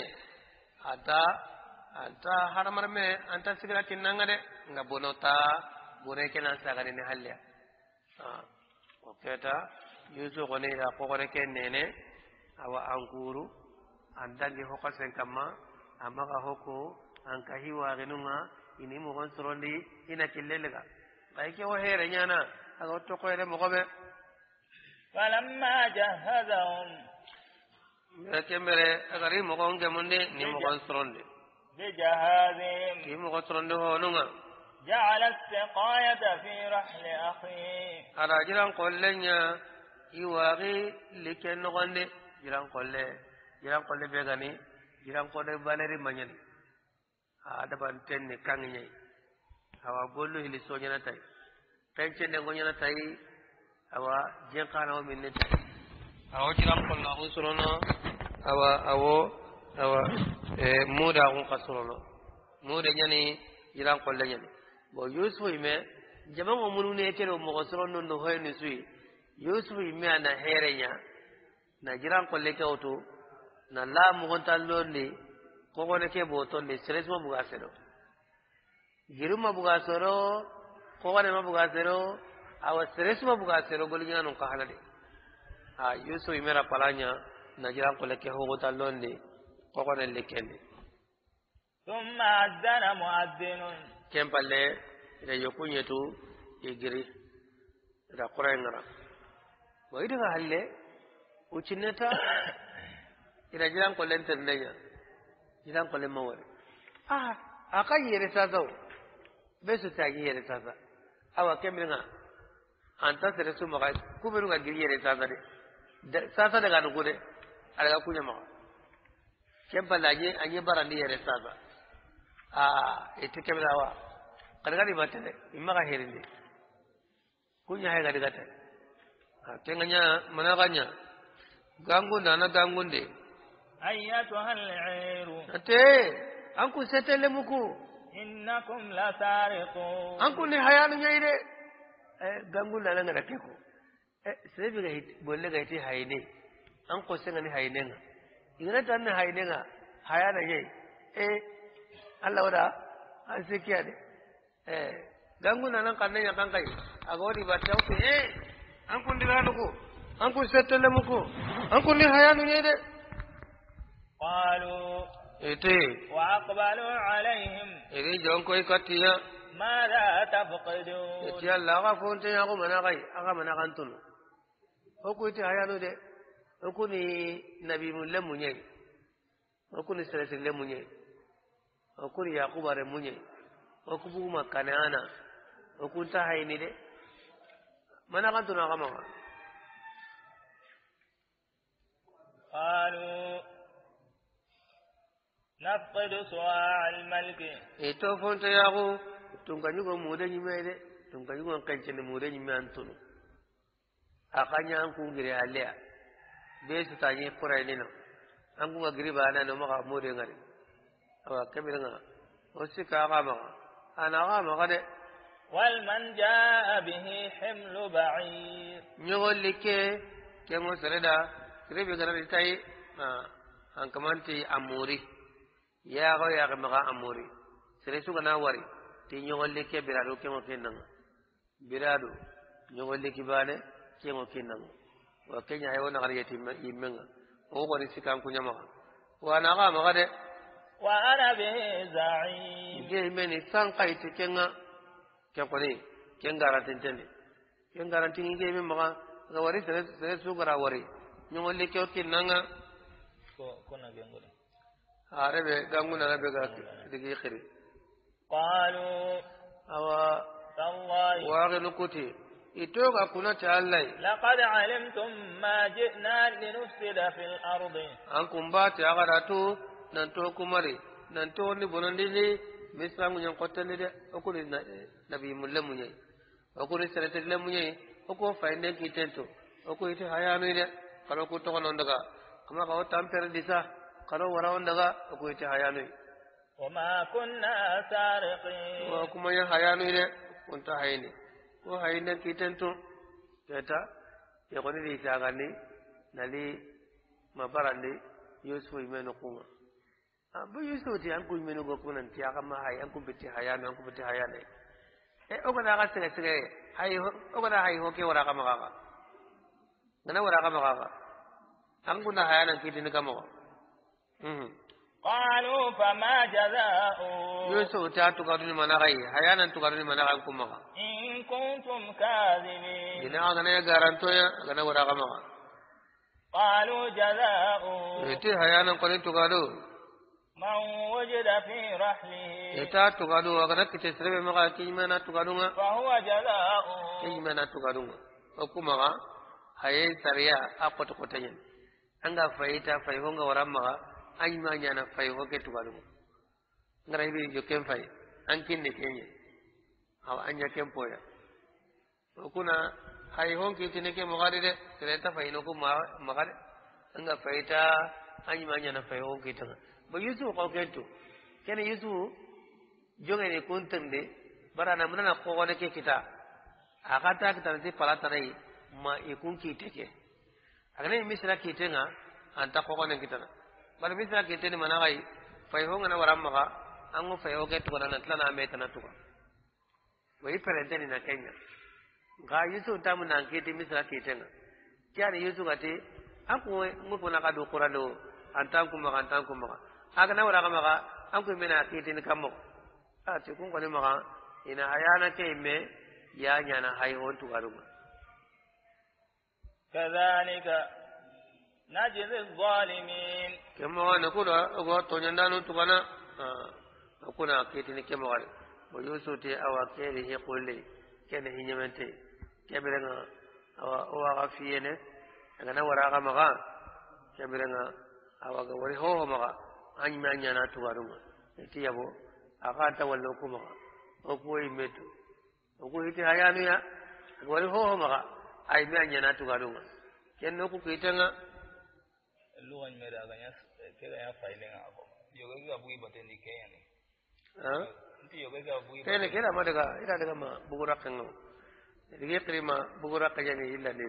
[SPEAKER 2] anta haramar me anta sigara kinanga de nga bonota bone kenan sagani ne halya oketa yusuf ne da ko ko ken nene awa ankuru andangi hokka sen kamma amaka hoko anka hiwa renunga ini mo gon sorondi ina killelega ay ke wo here nyana aga to ko ere mo gobe
[SPEAKER 1] falamma jahazahum
[SPEAKER 2] kembere agari mo gon gemunde ni mo gon sorondi
[SPEAKER 1] bijahazihim
[SPEAKER 2] ki mo gon sorondi honunga
[SPEAKER 1] ja'ala as-siqayata fi rahli akhi
[SPEAKER 2] ara jiran kollenya iwagi liken nogonde jiran kolle be gani jiran kolle baleri manyani ada banten ni kanginyai awa gollu hili sonyana tay penche ne gonyana tay awa jenkana o minne tay awo jiran kolla usurono awa muda on kasurono muda nyani jiran kolle nyani bo yusufu ime jamango munune kero mo kasurono no hoyni sui yusufu ime ana herenya na jiran kolle kawto na la mo gontallondi koko ne ke boton de seresmo bugasero giruma bugasero koko ne ma bugasero awa seresmo bugasero golinya non ka halade yuso imera palanya na jiran ko leke hogo talonde koko ne lekende
[SPEAKER 1] thumma adana muadhdhinun
[SPEAKER 2] kempalle ida yokunyetu igiri ida qurayngara boyde ga halle ucineta ida jiran ko lentendenya jiran ko lemma wore aka yere sasa beso ta yere sasa awa kemringa anta sere su maka kuberu ga giri yere sasa de sasa daga no gode ala kunya maka kempa laje anye barandi yere sasa ite kemrawa kada di batale imma ga herinde kunya hay ga daga ta tenganya managanya gangunda na gangunde
[SPEAKER 1] أيتها العير
[SPEAKER 2] أنكو ستلمكو
[SPEAKER 1] إنكم لسارقون
[SPEAKER 2] أنكو نهايان يايري غانغو لا نغا كيكو سيبي غايت بولي غايتي هايني أنكو سيغني هاينينا إذا تاني هاينينا هايانا ياي الله ودا أنسيكيا دي غانغو لا نغا كان يكان كاي أغوري باتاو أنكو نغانوكو أنكو ستلمكو أنكو نهايان يايري
[SPEAKER 1] قالوا
[SPEAKER 2] إتي
[SPEAKER 1] وأقبلوا عليهم
[SPEAKER 2] إذا جونكو يكتيا
[SPEAKER 1] ماذا تفقدون
[SPEAKER 2] إتي الله غفون تياغو مناغي أغا مناغانتون أكو إتي هيانو دي أكو ني نبي ملم نيي أكو ني سلسل لم نيي أكو ني يعقوب رم نيي أكو بوما كنانا أكو انتا هيني دي مناغانتون أغا مغا
[SPEAKER 1] قالوا نفقد صواع الملك
[SPEAKER 2] إتو فونت ياغو تونغانيغو مودا نيميده تونغانيغو كانچن مودا نيمي انتونو akanya anku ngire alea besu tanye qurainino anku ngiri bana no maka mode ngari awa kabiranga osika gama ana gama de
[SPEAKER 1] wal man jaa bihi himlu ba'ir
[SPEAKER 2] nyolike kemo sereda rebe garari tay an kamanti amuri ya go ya maka amuri sere su kana wari ti nyolike birado kemo kenanga birado nyolike bane kemo kenanga wa kenya ayo na gari yati imenga o ko ni sikan kunya maka wa na ga maka de
[SPEAKER 1] wa ana bihi za'im
[SPEAKER 2] je meni sankai ti kenga ke ko ni ken garantin tende ken garantin nge me maka ga wari sere su gara wari nyolike o kenanga
[SPEAKER 1] ko na gengole
[SPEAKER 2] arebe ganguna rabe ga digi khiri
[SPEAKER 1] qalu
[SPEAKER 2] awa
[SPEAKER 1] tallahi
[SPEAKER 2] wa ghalukuti itoga kuna ta Allah
[SPEAKER 1] laqad alimtum ma ji'na linufsida fil ardi
[SPEAKER 2] an kumba ta garatu nan to kumare nan to ni bonandi ni misangu nyan kotani de okuri nabi mullamu nyai okuri sanate lamu nyai oko fainde kitento oko ite hayanu de kala ko to non daga kama ka tampere disa kala wara on daga oko ite hayanu
[SPEAKER 1] wama kunna sariqin
[SPEAKER 2] wa kuma ya hayanu de kunta hayni ko hayne kitento keta ya koni di sagani nali mabarande yusufu imeno kuma abu yusufu ti an ku imeno go kunan ti aka ma hay an ku bitti hayana an ku bitti hayana o ko da ka sege sege hay o gana hay ho ke wara kama kaka ngana wara kama kaka an kuna hayanan kitini kama
[SPEAKER 1] قالوا فما جزاؤه
[SPEAKER 2] يوسف تاتو قرني مناغي حيانا تقرني مناغي كما
[SPEAKER 1] إن كنتم كاذبين
[SPEAKER 2] إن أغنى غارانتو يا أغنى وراغما
[SPEAKER 1] قالوا جزاؤه
[SPEAKER 2] يتي حيانا قرني تقالو
[SPEAKER 1] من وجد في رحله
[SPEAKER 2] يتا تقالو أغنى كتسرب مغا كيمانا تقالو
[SPEAKER 1] فهو جزاؤه
[SPEAKER 2] كيمانا تقالو وكما haye sariya akota kotanyen anga faita fayhonga waramma ayma nyana fayho ke tugalu ngara ibi jo kem fay ankinne kenye aw anya kem poya kuna hayhon ke tineke mogari de sereta fayno ko magare anga faita ayma nyana fayho ke tanga ba yusu ko kento kene yusu jonge ne kuntande barana munana ko wona ke kita akata kita ti palata rai ma ikun kiteke agane misra kitenga anta ko konen kitana bar misra kitene managai fayho ngana waramma ga ango fayho ke to na tlana metana to wai parente ni na kenya ga yusu tamu na kiti misra kitenga kyani yusu gati ako ngupo na kadu qurado anta kuma agana warama ga anko mena kitini kammo ati kun ko ne maga ina ayana ke me ya nyana hayho to garuma
[SPEAKER 1] كذلك نجزي الظالمين
[SPEAKER 2] كما نقول أقول تونيندانو تكنا أكون كيتني كما قال ويوسوتي أو كيري يقول لي كان هنيمنتي كبرنا أو غفينه أنا وراغا مغا كبرنا أو غوري هو مغا أني ما نيانا توارuma تيابو أقاتا ولوكو مغا أكو يمتو أكو يتي هيانو يا غوري هو مغا ay mi anyana tugarunga kenno ku kitanga
[SPEAKER 1] luwan mera ganya kega ya failing abo yoga ga bui batendi kayani nti yoga ga bui
[SPEAKER 2] tele kela ma daga ma bugura kango dige prima bugura kayani illa ni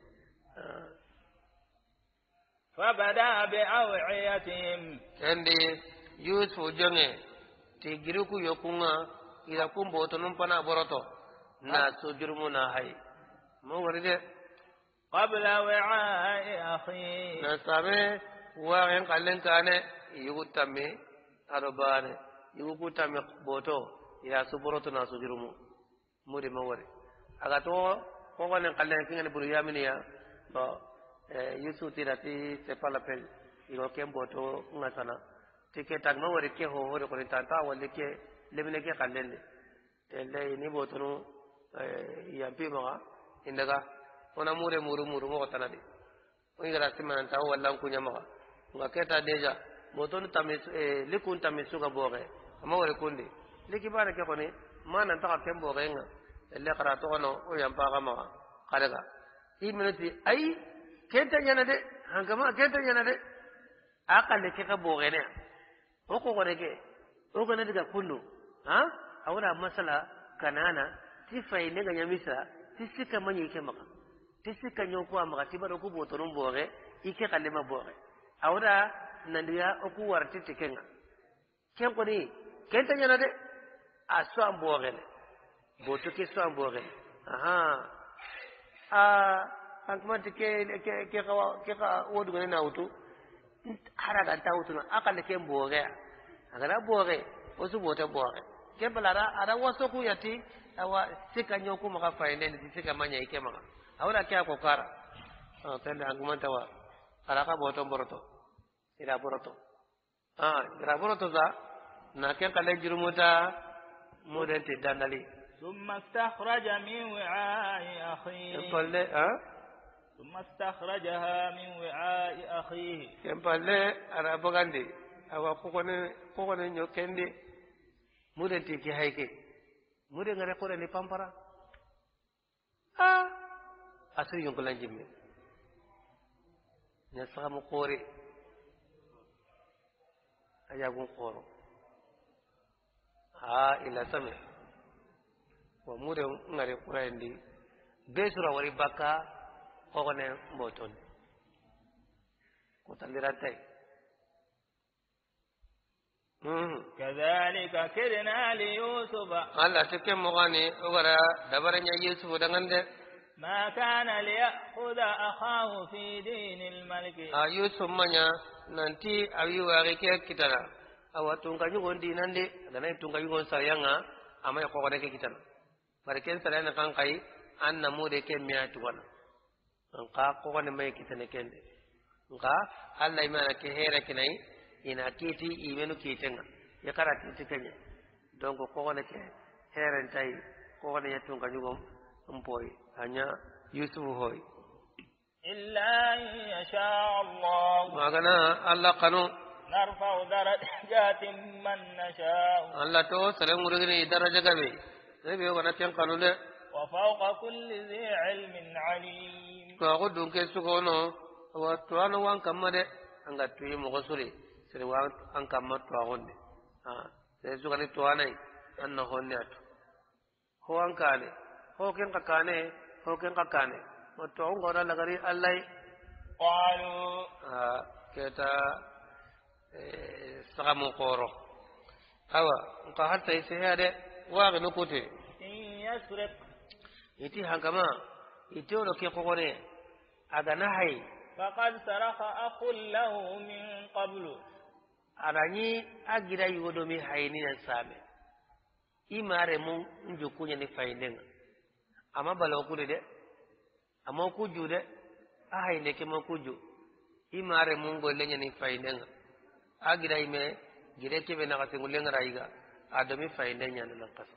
[SPEAKER 1] فبدا بأوعيتهم
[SPEAKER 2] kandi yusuf jonge ti giruku yokunga ila kumbo to numpana boroto na sojurmu na hay ما ورد
[SPEAKER 1] قبل وعاء أخيه
[SPEAKER 2] نسامي وين قالن كان يغتمي أربان يغتمي بوتو يا سبورتو ناسو جرمو مودي ما ورد أغاتو كون قالن كين بريامني يا يسوع تيراتي سيبالا بيل يغو كيم بوتو ناسانا تيكي تاغ ما ورد كي هو هو كورين تانتا ولي كي لمني كي قالن تلي ني بوتو يامبي ما indaga ona mure mo tanadi o ngara simana taw wallan kunya ma nga keta deja moton tamis likun tamisu ga boge ama wore kundi liki bara ke koni mana ta ka kembo genga elle qara to no o yam pa ga ma kadaga i minuti ai kenta nyana de hangama kenta nyana de akale ke ka boge ne o ko gore ke o gane daga kullu ha awra masala kanana tifai ne ga nyamisa tisika manyi ke maka tisika nyoko amaka tibaro ku botorum boge ike kalema boge awda nandiya oku warti tikenga ken ko ni kenta nyana de aso am boge ne boto ke so am boge aha ankma tike ke ka wodu ne na wutu haraga ta wutu na akale ke boge agara boge osu boto boge ke balara ara waso ku yati awa sika nyoku maka fainde ni sika manya ike maka awra kya ko kara tende angumanta wa araka boto boroto ira boroto ira boroto za na kya kale jirumuta modente dandali
[SPEAKER 1] ثم استخرج من وعاء أخيه ثم استخرجها من وعاء أخيه
[SPEAKER 2] كم بالله أنا بغندي أو كوكوني نيوكندي modente ki hayke mude ngare ko ni pampara asiri yon ko lanjimi nya samu qore aya gon qoro ila same wa mude ngare qurandi besura wari baka ko ne mboton ko talira tay
[SPEAKER 1] كذلك كدنا ليوسف
[SPEAKER 2] الله تكم مغاني وغرا دبرنا يوسف دغند
[SPEAKER 1] ما كان ليأخذ أخاه في دين الملك
[SPEAKER 2] يوسف منيا nanti abi wari ke kitana awa tunga yugon dinande dana tunga yugon sayanga amay ko ko de kitana barken sarana kan kai anna mude ke miya tuwana ka ko ko ne may kitane kende ka Allah imana ke hera kinai ina kiti imenu kitenga ya karati tikanya donc ko ko ne ke heren tay ko ko ne tunga yugon mpoi hanya Yusuf hoy
[SPEAKER 1] إلا إن يشاء الله
[SPEAKER 2] وأنا الله قانون
[SPEAKER 1] نرفع درجات من نشاء
[SPEAKER 2] الله تو سلام ورغني درجة كبي نبي وانا كان قانون
[SPEAKER 1] وفوق كل ذي علم عليم
[SPEAKER 2] فأقول دونك سكونو وتوانا وان كمده أنك تيجي مغسولي سروان أن كمد تواغون سيسوكني تواني أنه هنيات هو أنكاني هو كن كاني هو كن كاني وتوان غورا لغري الله
[SPEAKER 1] قالوا
[SPEAKER 2] كتا سقمو قورو أوا نكا حتى يسهاد واغ نكوتي
[SPEAKER 1] إن يسرق
[SPEAKER 2] يتي هنكما يتولو كي قوري أغانا هاي
[SPEAKER 1] فقد سرق أخ له من قبل
[SPEAKER 2] أراني أجرا يودومي هايني نسامي إمارة مو نجوكو يعني فاينين أما بلو كوري دي أما كوجو دي أهاي نكي ما كوجو إمارة مو غولي يعني فاينين أجرا يمي gire ke bena kasi ngulenga raiga adomi fainde nyana lankas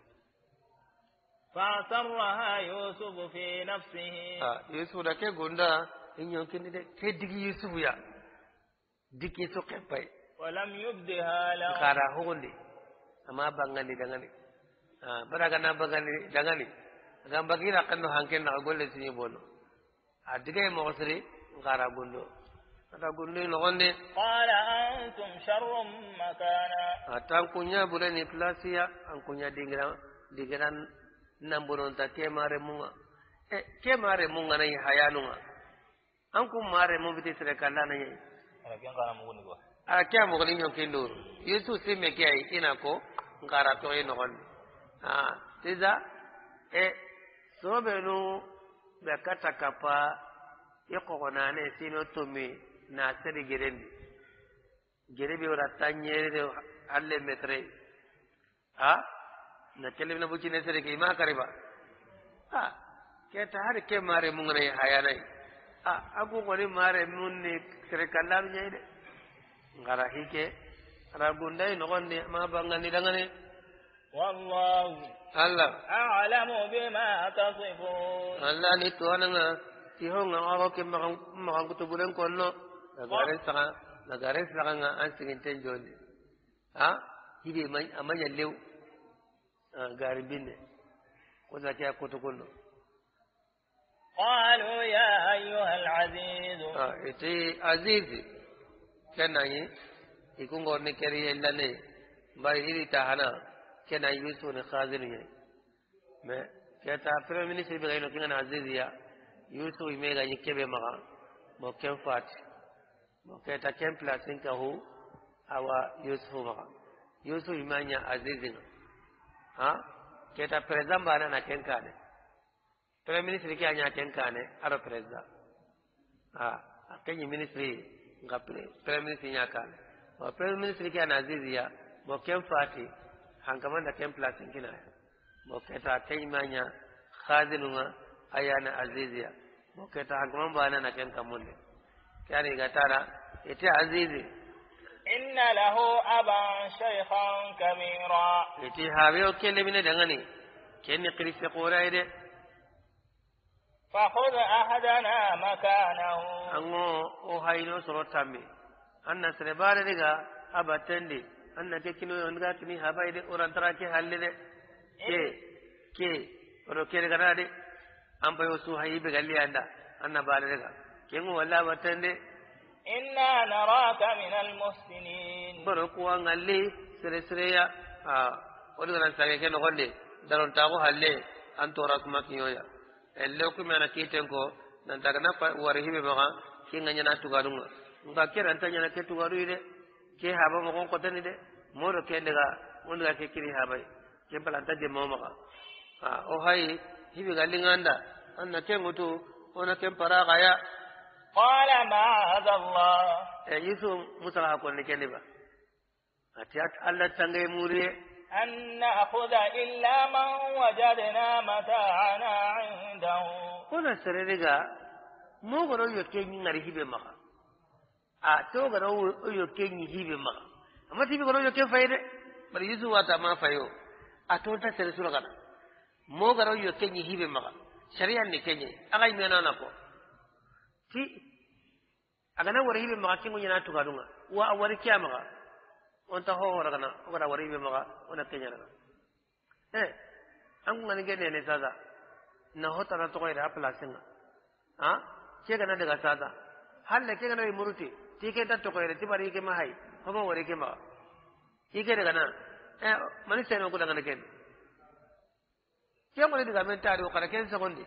[SPEAKER 1] فأسرها يوسف في نفسه
[SPEAKER 2] يوسف da ke gonda inyo kindi de ke digi Yusuf ya digi so ke pai
[SPEAKER 1] ولم يبدها له
[SPEAKER 2] kara honde ama bangani dangani baraga na bangani dangani gam bagira kan hanken na golle sinyi bono adige mo sri kara gondo ada gondo no gonde
[SPEAKER 1] قال أنتم شر مكانا
[SPEAKER 2] atan kunya bulani plasia an kunya digeran namburon ta ke mare munga nai hayanunga an kum mare mu biti sere kala nai kya mo gani nyokindo yesu simme ke ai ina ko ngara to ino gon tiza sobenu be kata kapa yako gonane sino tumi na seri gerendi gerebe ora tanyere alle metre na kelebna buci ne sere ke ma kariba ke ta har ke mare mun ne hayanai agu ngoni mare mun ne sere kallam nyeede ngara hike ara gundai no gonde ma bangani dangane
[SPEAKER 1] والله
[SPEAKER 2] Allah
[SPEAKER 1] أعلم بما تصفون
[SPEAKER 2] Allah ni to ananga ti honga ago ke ma kutubulen konno nagare saka nga an sigin tenjoni hibe amanya lew gari binde ko zaki akutukuno
[SPEAKER 1] قالوا يا أيها العزيز
[SPEAKER 2] ite azizi kenayi ikungo ne keri yellane bari hiri tahana kenayi yusu ne khazini me keta premier ministre be gayno kinga aziziya yusu imega yikebe maga mo ken fati keta ken place ka hu awa Yusuf maka Yusuf imanya azizin keta president bana na ken kane prime minister ki anya ken kane aro president akenyi ministry nga prime minister nya kane wa prime minister ki ana azizia mo ken fati hankamanda ken place kina mo keta ken imanya khazilunga ayana azizia mo keta hankamanda bana na ken kamunde يعني قتالا يتي عزيزي
[SPEAKER 1] إن له أبا شيخا كبيرا
[SPEAKER 2] يتي هابيو كل من دغني كن قريس قورايد
[SPEAKER 1] فخذ أحدنا مكانه
[SPEAKER 2] أنو أو هاينو سروتامي أن سربار دغا أبا تندي أن كينو يونغاتني هابايد أورانترا كي حلده كي روكير غرادي أم بيوسو هاي بغالي أندا أن بالدغا كينو ولا بتندي
[SPEAKER 1] إنا نراك من المحسنين
[SPEAKER 2] بركوا نغلي سرسريا ودغنا ساكي نغندي دارون تاغو حلي أنتو راسما كيويا اللوكو مانا كيتنكو نانتاغنا ورهيبي مغا كي نغنينا تغارونغا nga kera ntanya na ketu waruide ke haba mo ko tani de moro kendega wonga ke kiri habai ke balanta de momaka o hay hibi galinganda anna kengutu ona ken paraga ya
[SPEAKER 1] qala ma'adha Allah
[SPEAKER 2] yisu musala ko ne keniba atiat Allah tangai muri
[SPEAKER 1] an na'khudha illa man wajadna mata'ana 'indahu
[SPEAKER 2] kuna serega mo goro yoke ni ngari hibe maka to goro yoke ni hibe maka amma tibi goro yoke fayde bari yisu wata ma fayo to ta sere sura kana mo garo yo kenyi hibe maka sharia ni kenyi aga imena nako ti aga na wari hibe maka kingo nyana tukarunga wa wari kiyama on ta ho hora kana o gara wari hibe maka ona kenya na angu ngani gene ne sasa na hota na to ira plasinga ke gana daga sasa halle ke gana muruti ti ke ta to ira ti bari ke mahai homo wari ke maka ike daga na mani sai no ko daga ne ken kemo diga mentari o kara ken sekondi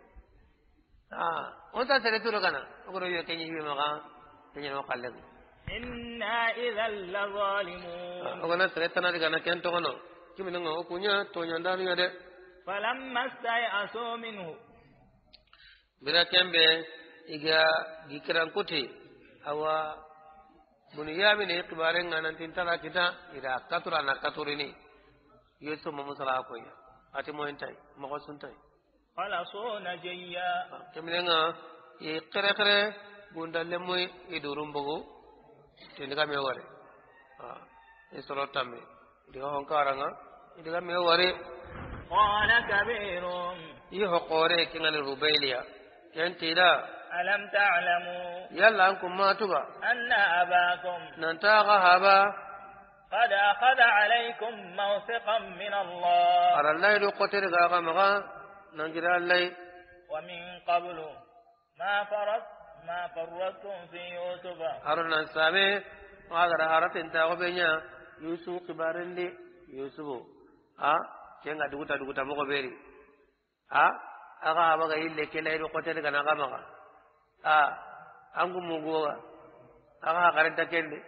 [SPEAKER 2] on ta sere turo kana o ro yo kenyi hibe maka kenyi no kalle
[SPEAKER 1] inna idhal la zalimun
[SPEAKER 2] o kana sere tana diga na ken to kono kimi ngo kunya to nyanda ni de
[SPEAKER 1] falamma sta'asu minhu
[SPEAKER 2] bira kembe iga gikiran kuti awa buniyami ne kibaren nan tintara kita ira katura na katurini yeso mo musala ko ya ati mo entai mo ko suntai
[SPEAKER 1] qala suna jayya
[SPEAKER 2] kemenga e kere kere bundalle moy e durumbogo tindiga me wore e soro tambe diga hon karanga diga me wore
[SPEAKER 1] qala kabirum
[SPEAKER 2] yi hokore kingal rubayliya yantira
[SPEAKER 1] alam ta'lamu
[SPEAKER 2] yalla ankum matuba
[SPEAKER 1] anna abakum
[SPEAKER 2] nantaga haba
[SPEAKER 1] قد أخذ عليكم موثقا من الله
[SPEAKER 2] أرى الليل قتل غاغا مغا ننجر الليل
[SPEAKER 1] ومن قبل ما فرطتم في يوسف
[SPEAKER 2] أرى السامي وهذا رهارة انتاغ بينا يوسف كبارن دي يوسف كينغا دوغتا مغبيري أغا أبغا إلي كلايل قتل غاغا مغا أنكم مغوغا أغا قرنتا كندي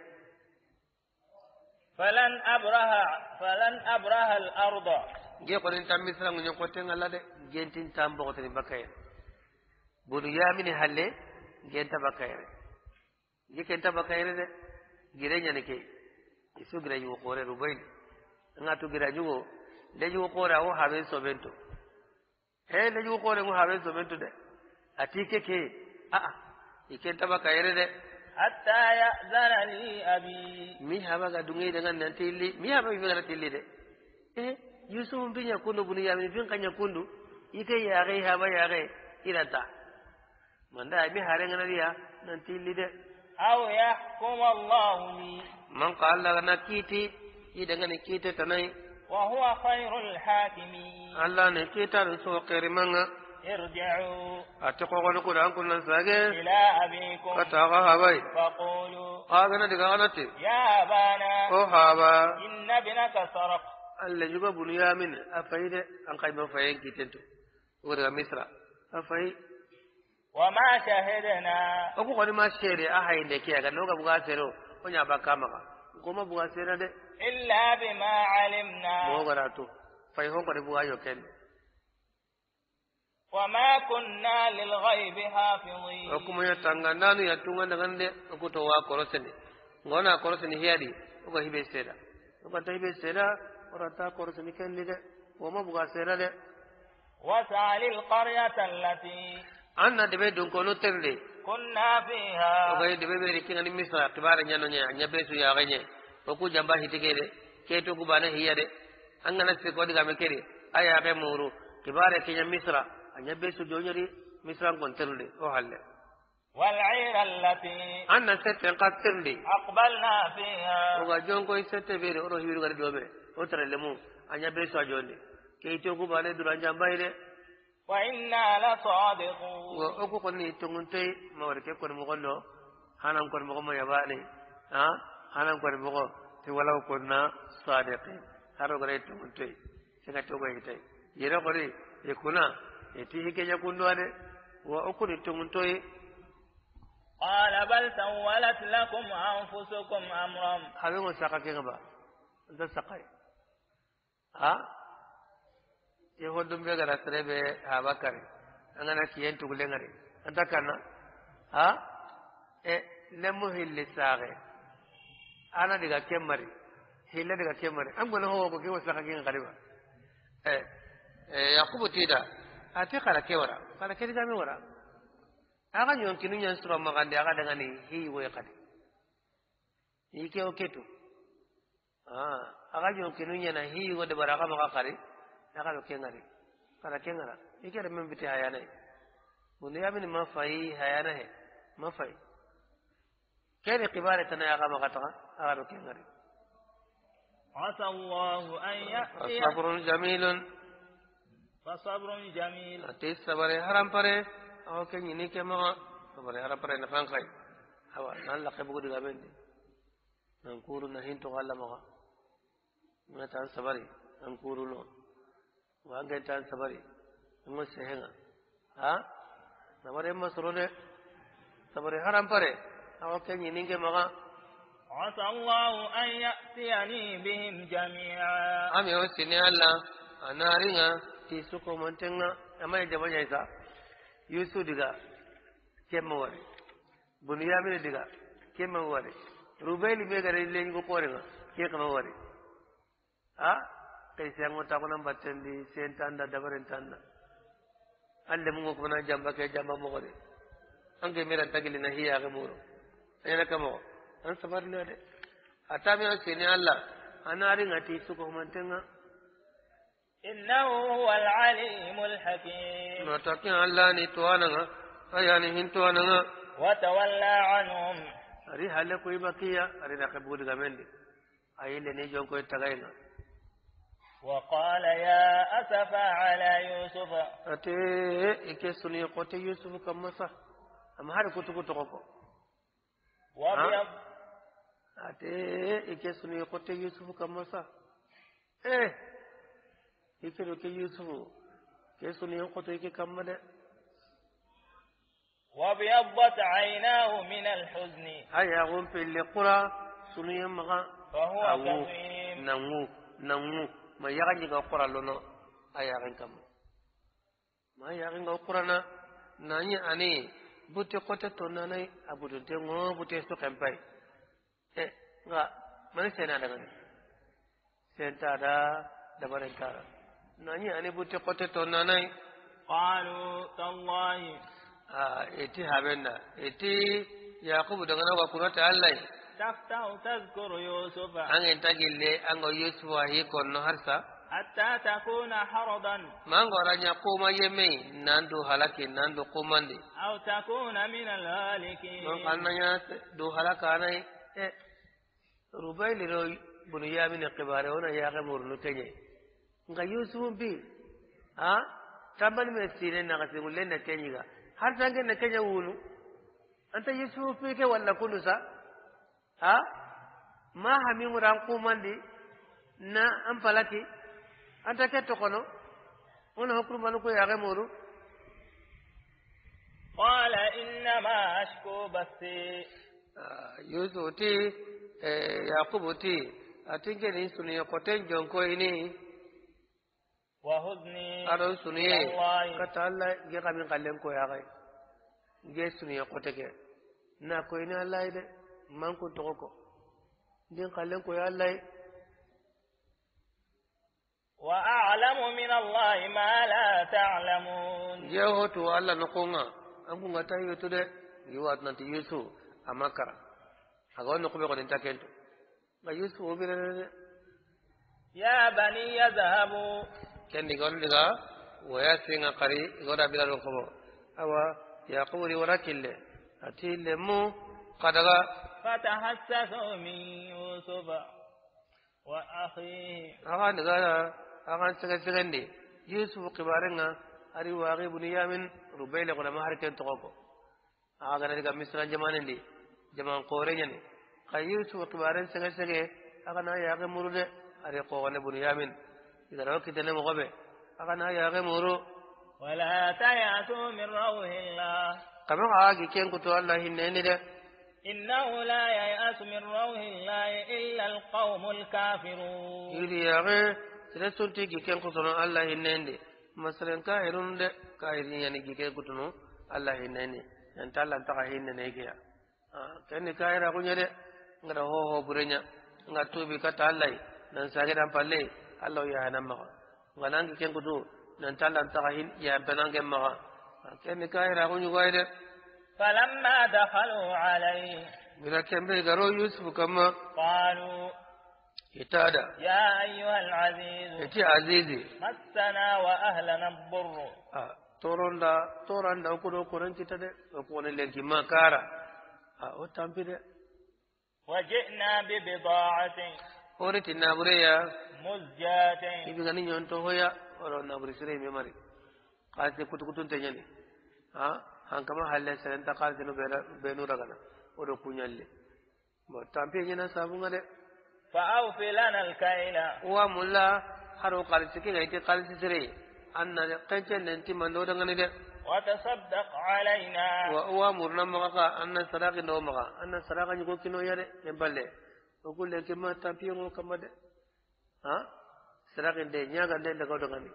[SPEAKER 1] فلن أبرح الأرض
[SPEAKER 2] جي قولين تام مثلا من يقوتين الله ده جنتين تام بقوتين بكاير بودو يامين حالي جنتا بكاير جي كنتا بكاير ده جيرين ينكي يسو جيرين يوقوري ربين نغاتو جيرين يوقو لجي يوقوري هو حابين سوبنتو لجي يوقوري هو حابين سوبنتو ده أتيكي كي يكنتا بكاير ده
[SPEAKER 1] حتى يأذن لي أبي
[SPEAKER 2] mi haba ga dungai dengan nanti li mi haba bi ngara tilli de yusuf binya kundu buni ya min fin kanya kundu ike ya gai haba ya gai ilata manda mi hare ngana dia nanti li de
[SPEAKER 1] aw yahkum Allah li
[SPEAKER 2] man qala na kiti idanga ne kiti tanai
[SPEAKER 1] wa huwa khairul hakimin
[SPEAKER 2] Allah ne kita so qirimanga
[SPEAKER 1] ارجعوا
[SPEAKER 2] أتقوا نقول كنا ساجي
[SPEAKER 1] إلى أبيكم
[SPEAKER 2] فتاغا هباي
[SPEAKER 1] فقولوا
[SPEAKER 2] هذا ندغانتي
[SPEAKER 1] يا أبانا
[SPEAKER 2] أو هابا
[SPEAKER 1] إن ابنك سرق
[SPEAKER 2] اللي جوا بنيامين أفايد أنقاي مفايين كتنتو ورغا مصر أفاي
[SPEAKER 1] وما شهدنا
[SPEAKER 2] أكو قولي ما شيري أحاين دكي أغا نوغا بغاسرو ونيا باكامغا كوما بغاسرو دي
[SPEAKER 1] إلا بما علمنا
[SPEAKER 2] موغراتو فايهون قولي بغايو كن
[SPEAKER 1] وما كنا للغيب حافظين
[SPEAKER 2] okumu ya tangandanu ya tunga ngande okuto wa koroseni ngona koroseni hiadi uko hibe seda uko ta hibe seda orata koroseni kendige woma buga seda de
[SPEAKER 1] wasalil qaryata allati
[SPEAKER 2] anna debe dun kono terde
[SPEAKER 1] kunna fiha
[SPEAKER 2] uko debe be rikingani misra kibare nyano nya nyabesu ya ganye oku jamba hitigede keto kubana hiyade angana se ko diga mekere aya be muru kibare kinya misra nyabesu jonyori misran kon terde o halle
[SPEAKER 1] والعير التي
[SPEAKER 2] أنا ستة قتلني
[SPEAKER 1] أقبلنا فيها
[SPEAKER 2] وجون كوي ستة بير أروح يبير غير دوبه أترى لمو أنا بيسوا جوني كي تقول بالي دران جنبايره
[SPEAKER 1] وإنا لصادقون
[SPEAKER 2] وأكو كوني تونتي ما وركب كون مغلو هانم كون مغمو يباني هانم كون مغو تولو كنا صادقين هارو غير تونتي سكتوا بيتي يرى غير يكونا يتيه كي يكون دوانه وأكو تونتي
[SPEAKER 1] قال بل سولت لكم أنفسكم أمرا
[SPEAKER 2] هذا هو ساقا كيغبا أنت سقي يهودم بيغرا سربي هابكري أنا كيان تقولنغري أنت كنا لمو هي ساغي أنا ديغا كمري هيلا ديغا كمري أم غنا هو كو كيو ساغا كين غريبا يعقوب تيدا أتي كلا كيورا كلا كيدي غامي ورا أغا يمكن أن ينصر مغاندي أغا دغاني هي ويقدي يكي وكيتو أغا يمكن أن ينا هي ودي براغا مغاقري أغا لو كينغري كلا كينغرا يكي رمين بتي هيانا بنيا من ما فاي هيانا هي ما فاي كيري قبالة تنا أغا مغاطغا أغا لو كينغري
[SPEAKER 1] عسى الله أن يأتي
[SPEAKER 2] صبر جميل
[SPEAKER 1] فصبر جميل
[SPEAKER 2] أتي صبر حرام بري أو كن ينيك ما صبر حرام بري نفان خاي أو نال لقي بقول دعابين ننكور نهين تقال ما ما تان صبري ننكور لون وانجي تان صبري ما سهنا صبر ما سرونه صبر حرام بري أو كن ينيك ما
[SPEAKER 1] عسى الله أن يأتيني بهم جميعا
[SPEAKER 2] أمي وسني الله أنا أرينا تيسوكو منتنا أما يجمع جايسا يوسف ديغا كم واري بنيامين ديغا كم واري روبيلي ميغاري لينغو كورينا كم واري كيسي أنغو تاكونا باتندي سينتاندا دبرنتاندا أنده مونغو كمنا جامبا كي جامبا مغوري أنك ميرا تاكيلنا هي أغمورو أنا كمو أنا سفر لي أتامي وسني الله أنا أرينا تيسوكو منتنا
[SPEAKER 1] إنه هو العليم الحكيم
[SPEAKER 2] نتاكين الله نتوانا أياني هنتوانا
[SPEAKER 1] وتولى عنهم
[SPEAKER 2] أري حالكو يبكيا أري نقبول غمندي أي لني جونكو يتغينا
[SPEAKER 1] وقال يا أسفا على يوسف
[SPEAKER 2] أتي إكي سني قوتي يوسف كمسا أما هاري كتو كتو
[SPEAKER 1] وبيض
[SPEAKER 2] أتي إكي سني قوتي يوسف كمسا يكيرو كي يوسف كيسوني ينقطو يكي كمدة
[SPEAKER 1] وبيضت عيناه من الحزن
[SPEAKER 2] هيا غم في القرى سنو يمغا
[SPEAKER 1] فهو كظيم
[SPEAKER 2] نمو ما يغني القرى لنا هيا غن كم ما يغني القرى ناني أني بوتي قوتة توناني أبو تنتمو بوتي سو كمباي غا من سينا دغني سينتا دا دبرنتارا ناني أني بوتي قوتة توناني
[SPEAKER 1] قالوا تالله
[SPEAKER 2] eti habenda eti yaqubu dangana wa kunata allah
[SPEAKER 1] تفتح تذكر يوسف
[SPEAKER 2] an entagille an go yusuf wa hi konno harsa
[SPEAKER 1] حتى تكون حرضا
[SPEAKER 2] man go ranya kuma yeme nandu halaki nandu kumandi
[SPEAKER 1] أو تكون من الهالكين
[SPEAKER 2] man kannanya do halaka nai rubayli ro bunyamin qibare ona ya ga murnu tenye nga yusuf bi taban me sire na ga singulle na tenyiga har sange na kenya wulu anta yusuf fike walla kulusa ma hamin ran kumandi na an falaki anta ke to kono on hokru ko ya gamuru
[SPEAKER 1] qala inna ma ashku basi
[SPEAKER 2] yusuf ti yaqub ti atinge ni sunu ko ten jonko ini
[SPEAKER 1] wa huzni
[SPEAKER 2] aro suniye kata Allah ge kamin kallen ko ya gai ge suniye ko teke na ko ina Allah ide man ko to ko din kallen ko ya Allah
[SPEAKER 1] wa a'lamu min Allah ma la ta'lamun
[SPEAKER 2] je hoto Allah no ko nga an ko ngata yoto de yiwat nanti Yusuf amakara aga no ko be ko den takento ga Yusuf obire
[SPEAKER 1] ya bani yadhhabu
[SPEAKER 2] kendi gondiga waya singa qari goda bilal ko awa yaquri warakille atille mu qadaga
[SPEAKER 1] fatahassasu min yusuf wa akhihi
[SPEAKER 2] awan daga awan segendi yusuf qibarenga ari waqi bunyamin rubayla ko ma harken to ko aga daga misra jamanendi jaman qorenyani kay yusuf qibaren sege aga na yaqi murude ari ko ne bunyamin إذا رأيت أن مغبى أغنى يا غمورو
[SPEAKER 1] ولا تيأسوا من روح الله
[SPEAKER 2] كما قال كين كتو الله إنني ده
[SPEAKER 1] إنه لا ييأس من روح الله إلا القوم الكافرون
[SPEAKER 2] يري يا غير سلسلتي كيكين كتنو الله ينندي مثلا كاهرون ده كاهرين يعني كيكين كتنو الله ينندي ينتال لنتقى ينندي كيا كأني كاهر أقول يده ngara ho burenya ngatu bi kata Allah nan sagiran palle Allah ya hanamma nganan ken kudu nan talan takahin ya banange ma ken kaira kunyu gaide
[SPEAKER 1] falamma dakhalu alayhi
[SPEAKER 2] bila kembe garo Yusuf kama
[SPEAKER 1] qalu
[SPEAKER 2] itada
[SPEAKER 1] ya ayyuhal aziz
[SPEAKER 2] iti azizi
[SPEAKER 1] massana wa ahlana ad-durr
[SPEAKER 2] toranda ko koran kita de ko ne lenki makara o tampide
[SPEAKER 1] وجئنا ببضاعة
[SPEAKER 2] أوريت النابرية
[SPEAKER 1] مزجاة
[SPEAKER 2] إذا كان ينتهي هيا ولا النابري سري ممري قالت كنت تنتجني han kama halle seren ta qalti no benu ragana odo kunyalle mo tampe nyina sabunga de
[SPEAKER 1] fa awfi lana alkayla
[SPEAKER 2] wa mulla haro qalti ke gaiti qalti sere anna qanchen nenti mando dangane de
[SPEAKER 1] wa tasaddaq alaina
[SPEAKER 2] wa murna maka anna sadaqi no maka anna sadaqa ni ko kino yare e balle o kulle ke ma tampe mo kamade sadaqi de nyaga de daga dangane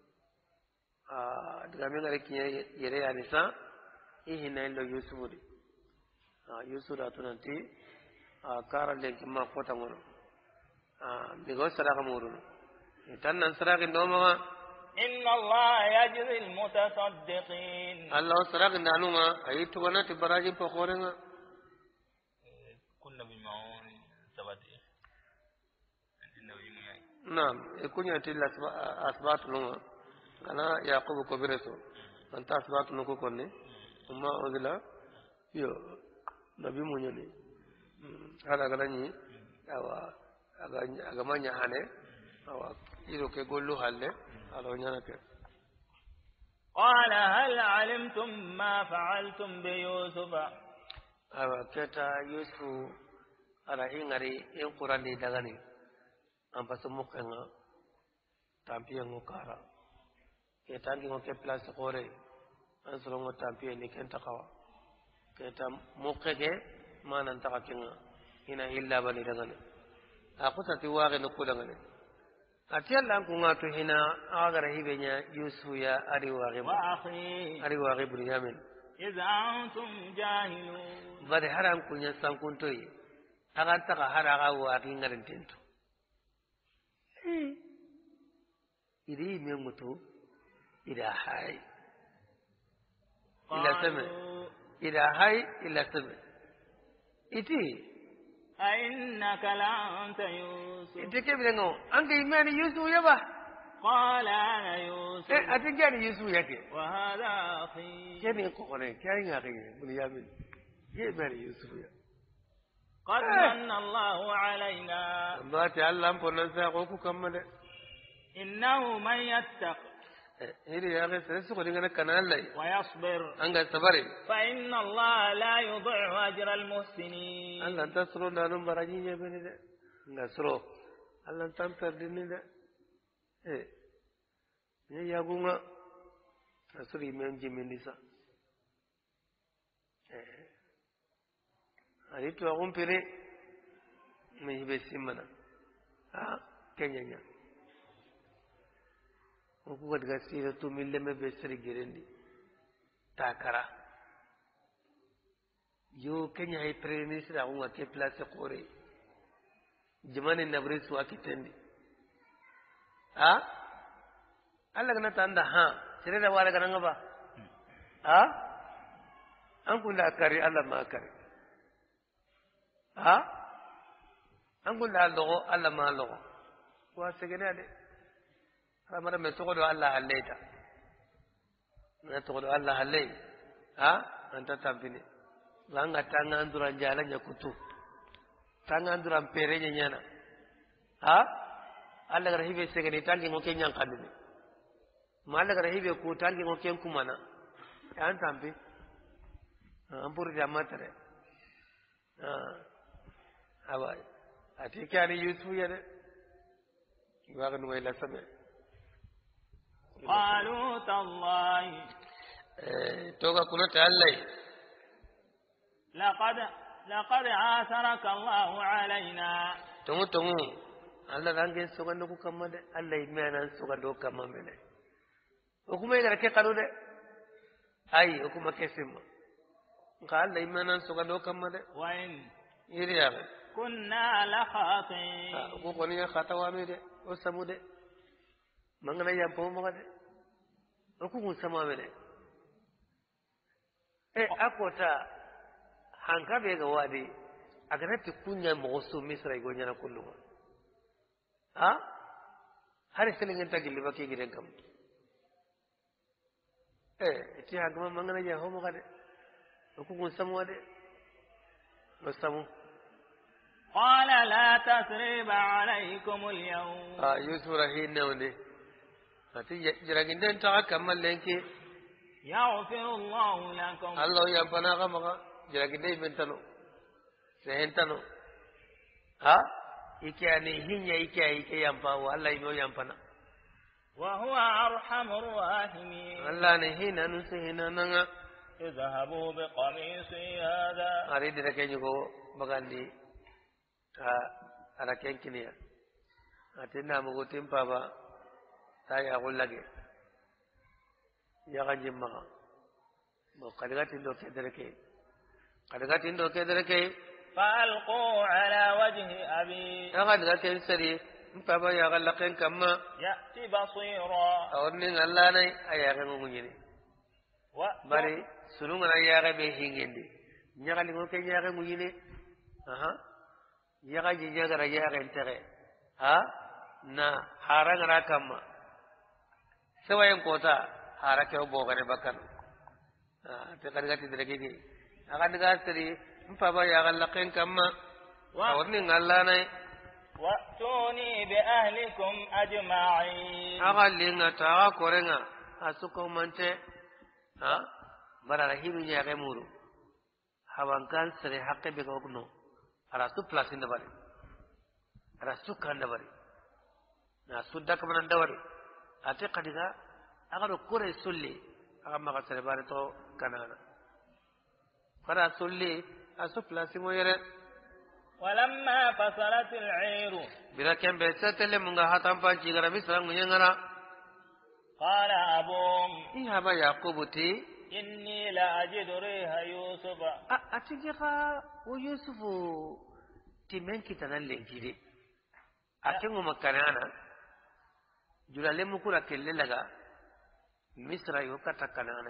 [SPEAKER 2] daga mi ngare kiye yere ya nisa ihina illo yusufudi yusuda tunanti kara lenki ma kota ngono bigo sadaka murunu tan nan sadaka ndoma
[SPEAKER 1] inna allah yajzi almutasaddiqin
[SPEAKER 2] allah sadaka nanuma ayitu gona tibaraji po khorenga
[SPEAKER 1] kunna bi mauni sabati
[SPEAKER 2] naam ikunya tilla asbatu numa kana yaqubu ko bireso anta asbatu nuko konni umma odila yo nabi munyani ala galani awa aga manya hane awa iro ke gollu halle alo nyana ke
[SPEAKER 1] qala hal alimtum ma fa'altum bi yusuf
[SPEAKER 2] awa keta yusuf ala ingari en qur'ani dagani ampasu mukenga tampiya ngokara ketangi ngoke place kore ansoro ngo tampiye ni kenta kawa keta mukkege manan taka kinga ina illa bani dangane akuta ti wage no kudangane atiyalla ku ngatu hina agara hibenya yusu ya ari wage
[SPEAKER 1] wa akhi
[SPEAKER 2] ari wage bunyamin
[SPEAKER 1] idza antum jahilun
[SPEAKER 2] bade haram kunya sankuntoyi aga taka haraga wage ngarin tento iri memutu ila hay ila sama ila hay ila sama iti
[SPEAKER 1] ainnaka la anta yusuf
[SPEAKER 2] iti kebirengo anke imani yusuf yaba
[SPEAKER 1] qala ana yusuf
[SPEAKER 2] atingani yusuf yake
[SPEAKER 1] wa hada akhi
[SPEAKER 2] kene ko kone kay ngaki bunyamin ye bari yusuf ya
[SPEAKER 1] qad manna allah alayna
[SPEAKER 2] mbati allah mponan sa ko ku kamade
[SPEAKER 1] innahu man yattaq
[SPEAKER 2] hiri ya ga sai su ko dinga kana Allah
[SPEAKER 1] wa yasbir
[SPEAKER 2] an ga sabare
[SPEAKER 1] fa inna Allah la yudhi'u ajra al-muhsinin
[SPEAKER 2] Allah tasro da nun baraji ne bane da nasro Allah tan perdini da ne ya gunga asri men jimindisa ari to agun pere me hibe simana kenyanya ko daga sira to mille me be siri girendi takara yo kenya hay prenisra on ke place kore jamane nabri su akitendi Allah kana tanda sire da wala kana ngaba an kula kare Allah ma kare an kula logo Allah ma logo wa segene ade amara me togodo Allah halleita na togodo Allah hallei anta tampini langa tanga andura jala nyakutu tanga andura perenya nyana Allah gara hibe segeni tangi ngoke nyankadini malla gara hibe ku tangi ngoke kumana an tampi ampur jamatare awai atikani yusu yade waga no ila same
[SPEAKER 1] قالوا تالله
[SPEAKER 2] توغا كنا تالله
[SPEAKER 1] لقد عاثرك الله علينا
[SPEAKER 2] تمو Allah rangen sugando ku kamma de Allah imena sugando kamma mene okuma igara ke kanu de ay okuma kesimma ka Allah imena sugando kamma de
[SPEAKER 1] wa in
[SPEAKER 2] iriya
[SPEAKER 1] kunna la khati
[SPEAKER 2] ko koni ya khatawami de o samude mangana ya pomo de oku sama mene akota hanka be ga wadi aganati kunya mo so misra go nyana kullu ha har selingen tagilli baki giren kam ti hagma mangana ya homo kade oku samu de o samu
[SPEAKER 1] qala la tasriba alaykum al-yawm
[SPEAKER 2] yusuf rahin ne ati jiraginden ta kamal lenki
[SPEAKER 1] yaghfiru Allah lakum
[SPEAKER 2] Allah yampana kama jiraginde bentano sehentano ha ikiani hinya ike yampa Allah ino yampana
[SPEAKER 1] wa huwa arhamur rahimin
[SPEAKER 2] Allah ne hina nusihina nanga
[SPEAKER 1] idhabu bi qamisi hada
[SPEAKER 2] ari dirake nyugo bagandi ara kenkiniya atinna mugo timpa ba saya gullage ya ganjim maka mo kadagatin do kedereke
[SPEAKER 1] فألقوا على وجه أبي
[SPEAKER 2] أغدغتين سري مبابا يا غلقين كما
[SPEAKER 1] يأتي بصيرا
[SPEAKER 2] أورنين الله ناي أياغن مغنيني bari sununga na yaga be hingende nyagali ngo ke yaga muyine yaga ji yaga ra yaga entere na haranga ra kamma sewayen kota harake bogare bakkan te kadagati direge aga diga seri mpaba yaga laqen kamma awni ngalla nay
[SPEAKER 1] wa'tuni bi ahlikum ajma'in
[SPEAKER 2] aga linga ta korenga asuko mante bara hiru nyaage muru hawankan sere hakke be gogno ara su place inda bari ara su kanda bari na sudda kamana dawari ate kadiga aga ro kore sulli aga maga sere bare to kanana para sulli asu place mo yere
[SPEAKER 1] walamma fasalat al-'ayru
[SPEAKER 2] birakem be setele munga hatam pa jigara misra ngunyangara
[SPEAKER 1] qala abum
[SPEAKER 2] ihaba yaqubuti
[SPEAKER 1] inni la ajidu riha yusufa
[SPEAKER 2] atijika o yusufu timen kitana lenkide akengo makanana julale mukura kelle laga misra yo kata kanana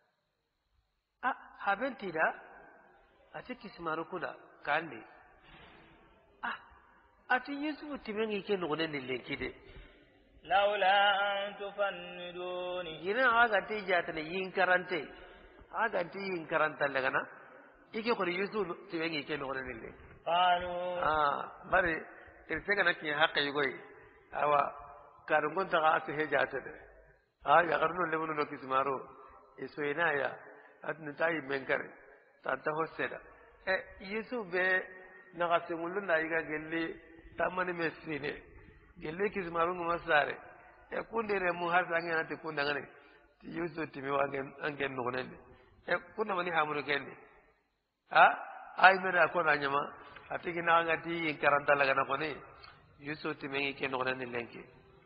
[SPEAKER 2] habentida ati kismaru kuda kandi ati yusufu timen ike nugone lenkide
[SPEAKER 1] laula an tufanniduni
[SPEAKER 2] yina aga te jatane yinkarante aga te yinkaranta lagana ike ko yusuf tiwengi ke no renille
[SPEAKER 1] qalu
[SPEAKER 2] bari irtega nakki hakka yugoy awa karungon ta ase he jatade ya garno lebunu no kismaro isoina ya atni tayi menkare tanta hosseda yusuf be naga semulu na yiga gelle tamani mesine gelle kismaru nguma sare kundere mu har sangena te kunda ngane ti yuso timi wagen angen no nende kunda mani hamuru kende ay mera ko na nyama atigi na ngati karanta laga na kone yuso timi ngi ken no nende lenki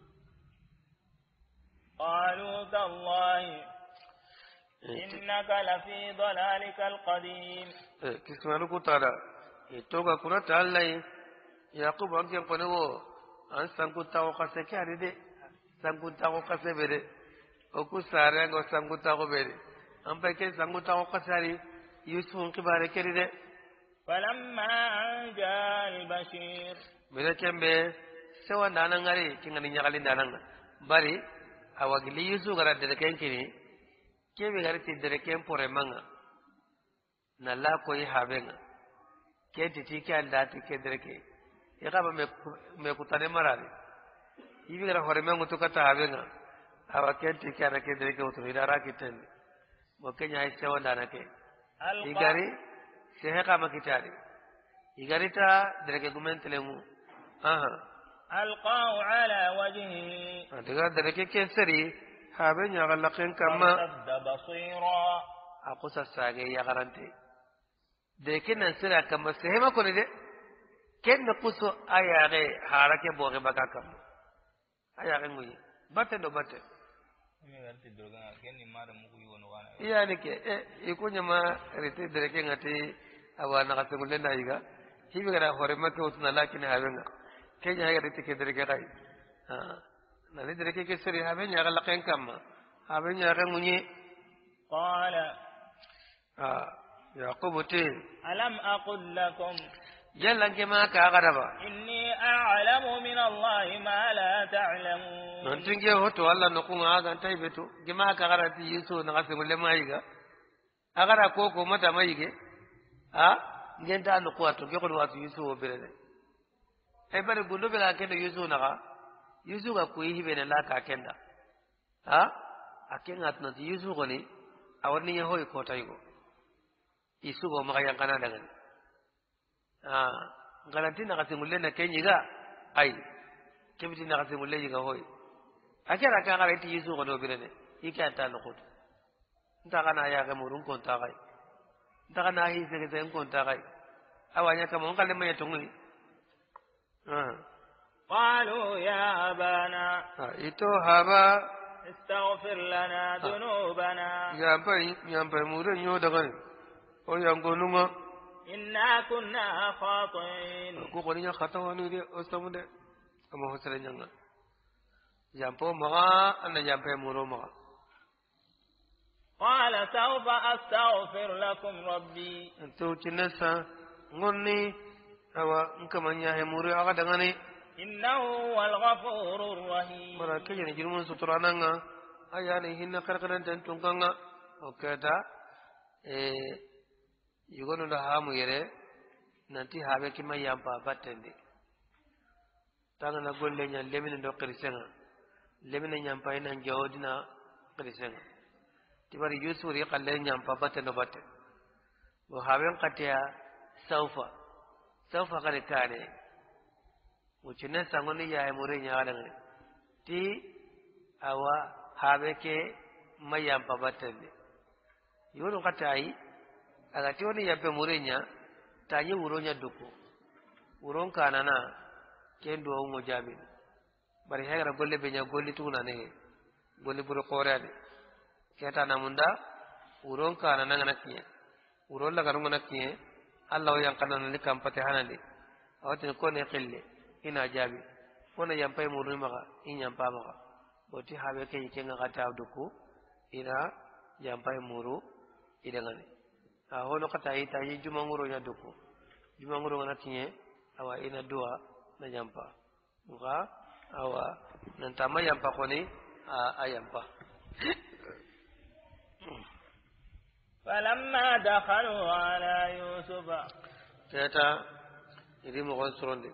[SPEAKER 1] qalu tallahi innaka la fi dalalika alqadim
[SPEAKER 2] kismaru ko tada toga kuna tallai yaqub angen kono an sankuta ko kase kari de sankuta ko kase bere oku sare ngo sankuta ko bere am pe ke sankuta ko kasari yusuf kibare keri de
[SPEAKER 1] falamma jaa al-bashir
[SPEAKER 2] bere kembe sewa nana ngari kingani nyagali nana bari awagili yusuf gara de kenkini kebe gari ti de kem pore manga nalla ko yi habenga ke titi ke andati ke dereke yakaba me kutane marali ibi gara hore mengu to kata abenga awa kenti kana ke dereke utu idara kiten mo kenya ai sewa dana ke igari sehe kama kitari igari ta dereke gumentelemu
[SPEAKER 1] alqaw ala wajhihi
[SPEAKER 2] adiga dereke ke seri habenya galaqen kama
[SPEAKER 1] basira
[SPEAKER 2] aqusa sage ya garante de kenan sira kama sehema ko de ken na kuso ayare harake boge baka kam ayare nguyi batte do batte
[SPEAKER 1] mi garti doga ken ni mara muku yono wana
[SPEAKER 2] iya ni ke ikunya ma rete dere ke ngati awana ka tungulle na yiga hibi gara hore make utna lakini habenga kenya haga rete ke dere ke kai na ni dere ke siri habenya ga laken kam habenya ga munyi
[SPEAKER 1] qala
[SPEAKER 2] يعقوب تين
[SPEAKER 1] ألم أقل لكم
[SPEAKER 2] جل كما كغربا
[SPEAKER 1] إني أعلم من الله ما لا تعلمون
[SPEAKER 2] أنتم جه هو الله نقوم هذا أنت يبتو كما كغرتي يسوع نقسم لما يجا أغرا كوكو متى ما يجي جنتا نقواتو كيقول واتو يسوع بيرد أي بره بندو بلا كندا يسوع نقا يسوع كويه بين لا كأكندا أكين أتنا يسوع كوني أورني يهوي كوتايو isu go maka yang kana dengan garanti na kasi mulle na kenyi ga ai kebiti na kasi mulle ga hoy akira ka ga ti isu go do birene ika ta no khut nta kana ya ga murun kon ta kai nta kana hi se ga kon ta kai awanya ka mon kale mai tungi
[SPEAKER 1] qalu ya abana
[SPEAKER 2] ito haba
[SPEAKER 1] استغفر لنا ذنوبنا
[SPEAKER 2] ya pai murun yo daga oyangonunga
[SPEAKER 1] inna kunna khatin
[SPEAKER 2] ko koninya khatawanu de osamude amo hosere nyanga jampo maga anna jampe muro maga
[SPEAKER 1] qala sawfa astaghfir lakum rabbi
[SPEAKER 2] to chinasa ngonni awa nkamanya he muro aga dangane
[SPEAKER 1] innahu wal ghafurur rahim
[SPEAKER 2] barake jeni jirmun suturananga ayani hinna karkaran tan tunganga okata yugono da hamu yere nanti habe ki may yamba battende tanga na golle nya lemine do krisenga lemine nyampa ina jawdina krisenga tibari yusuri qalle nyampa battendo batte bo haben qatiya saufa kare kare uchine sangoni ya emure nya adanga ti awa habe ke may yamba battende yugono qatai agati woni yabbe murenya tanyi wuronya duko wuron kanana kendo mo jamin bari hegra golle be nya golli tuna ne golli buru qorade keta namunda wuron kanana ngana kiye wuron la garu ngana kiye Allah yang kanana ni kampate hanande awati ko ne khille ina jabi wona yampai muru maka inyampa maka boti habe ke yikenga kata duko ina yampai muru idangane hono kata ita yi jumanguro nya duko jumanguro ngana tinye awa ina dua na jampa muka awa nantama yampa koni ayampa
[SPEAKER 1] falamma dakhalu ala yusufa
[SPEAKER 2] tata iri mo gon suronde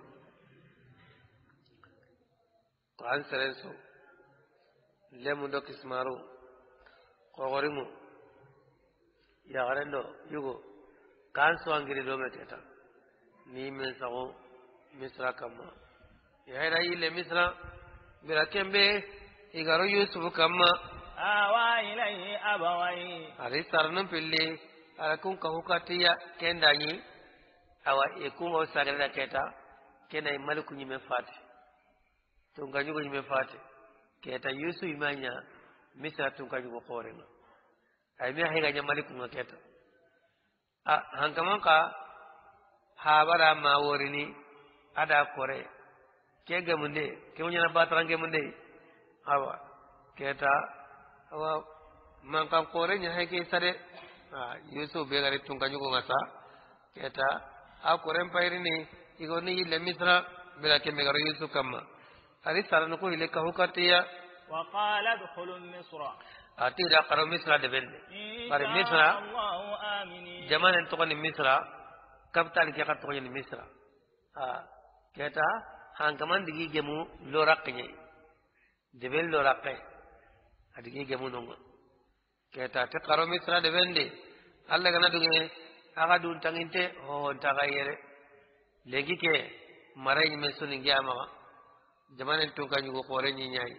[SPEAKER 2] ko an serenso lemu do kismaru ko gorimu ya garendo yugo kan so angiri do meteta ni men sago misra kama ya ira ile misra bira kembe igaro yusuf kama
[SPEAKER 1] awa ilayhi abawai
[SPEAKER 2] ari sarnum pille arakun kahukatiya kendani awa ekun o sagara keta kenai maliku nyime fati tunganyu nyime fati keta yusuf imanya misra tunganyu ko korenga ay mi hega nyamali ku ngaketa hankaman ka habara ma worini ada kore kege munde ke munya batrange munde awa keta awa man kan kore nya hege sare yusuf be gari tunganyu ko ngasa keta a kore mpairini igoni le misra bela ke megaro yusuf kama ari saranu ko ile ka hukatiya
[SPEAKER 1] wa qala dkhulu misra
[SPEAKER 2] ati da qaro misra de bende pare misra zaman to ni misra capital ke ka to ni misra keta hankaman digi gemu loraknya de bel lorakke adigi gemu nongo keta te qaro misra de bende alla gana duge aga dun tanginte ho taga yere legi ke maray ni mesuni gyama zaman to kanyu ko kore ni nyai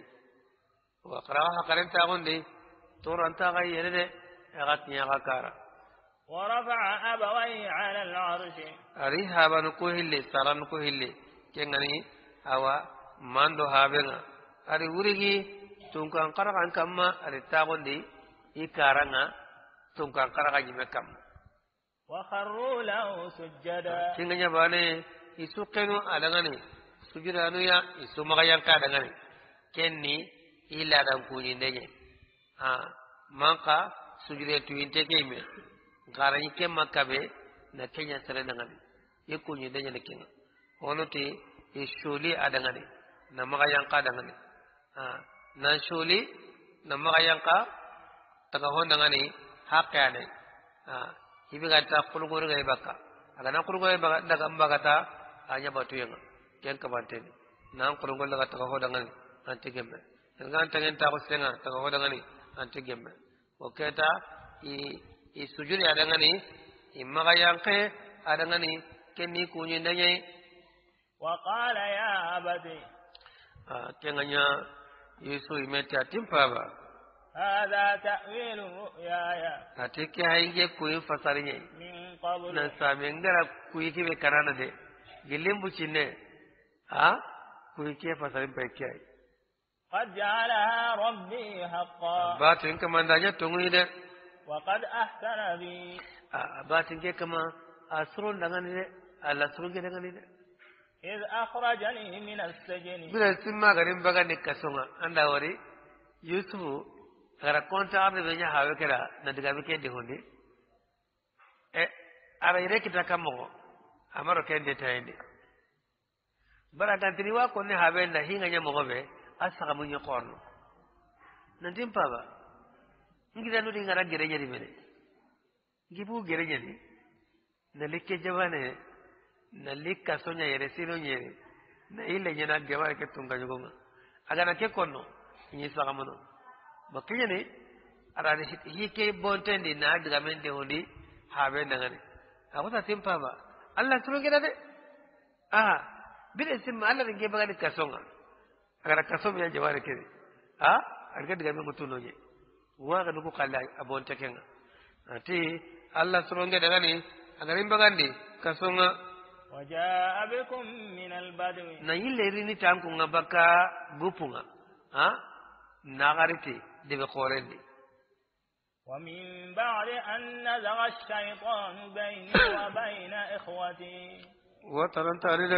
[SPEAKER 2] wa qara ha karen ta gonde toranta ga yere de agat nya ga kara
[SPEAKER 1] ورفع أبويه على العرش
[SPEAKER 2] أري هابان كوهيلي ساران كوهيلي كينغني أوا ماندو هابنا أري وريغي تونكان قرقان كما أري تاغوندي إكارانا تونكان قرقان جمكم
[SPEAKER 1] وخروا له سجدا
[SPEAKER 2] كينغني باني يسوكنو أدغني سجدانو يا يسومغيان كادغني كني إلا دم كوني نجي مانكا سجده توينتي كيمي غاراني كما كابي na Kenya sare dangane yekunyi danya ne kenga onote e sholi adangane na maga yanka dangane na sholi na maga yanka taga hondangane haqqane hibiga ta kulugoro ga ibaka aga na kulugoro ga daga mbagata anya batu yenga ken ka banteni na kulugoro daga taga hodangane anti gembe ngan tangen ta ko senga taga hodangane anti gembe oketa i sujudi adangane imma yanke adangani kenni kunyi ndanye
[SPEAKER 1] وقال يا أبتي
[SPEAKER 2] kenganya Yesu imeta timpaba
[SPEAKER 1] هذا تأويل رؤياي
[SPEAKER 2] atike hainge kuyi fasarinye
[SPEAKER 1] من قبل
[SPEAKER 2] na samengara kuyi kibe karana de gilimbu chinne kuyi ke fasarin paikai
[SPEAKER 1] قد جعلها ربي حقا
[SPEAKER 2] batin kamandanya tungui de
[SPEAKER 1] وقد أحسن بي
[SPEAKER 2] batin ke kama asrun dangane de Allah surun ke dangane de
[SPEAKER 1] إذ أخرجني من السجن
[SPEAKER 2] bila simma garin baga ne kasonga anda wari Yusufu gara konta arde benya hawe kera na diga beke de honde ara ire kita kamo amaro kende tayende bara gantini wa konne hawe nda hinga nya mogobe asaka munyo kono nandim paba ngida no ngara gere nyari mene ngibu gere nyari na likke jabane na likka sonya yere sino nyere na ile nyana gewa ke tunga jugonga aga na ke konno nyi saka mono bakinya ne ara hike bontendi na diga mende hondi habe ndangane akota timpa ba Allah tulu gida de bide simma Allah nge baga de kasonga aga kasom ya jaware ke arga diga men gutuno je wa ga nuko kala abonte kenga ati Allah tulu nge daga ni aga rimba gandi kasonga
[SPEAKER 1] وجاء بكم من البدو
[SPEAKER 2] na yille rini tanku ngabaka gupunga nagariti debe khorendi
[SPEAKER 1] ومن بعد أن نزغ الشيطان بيني وبين إخوتي
[SPEAKER 2] وترنت أريد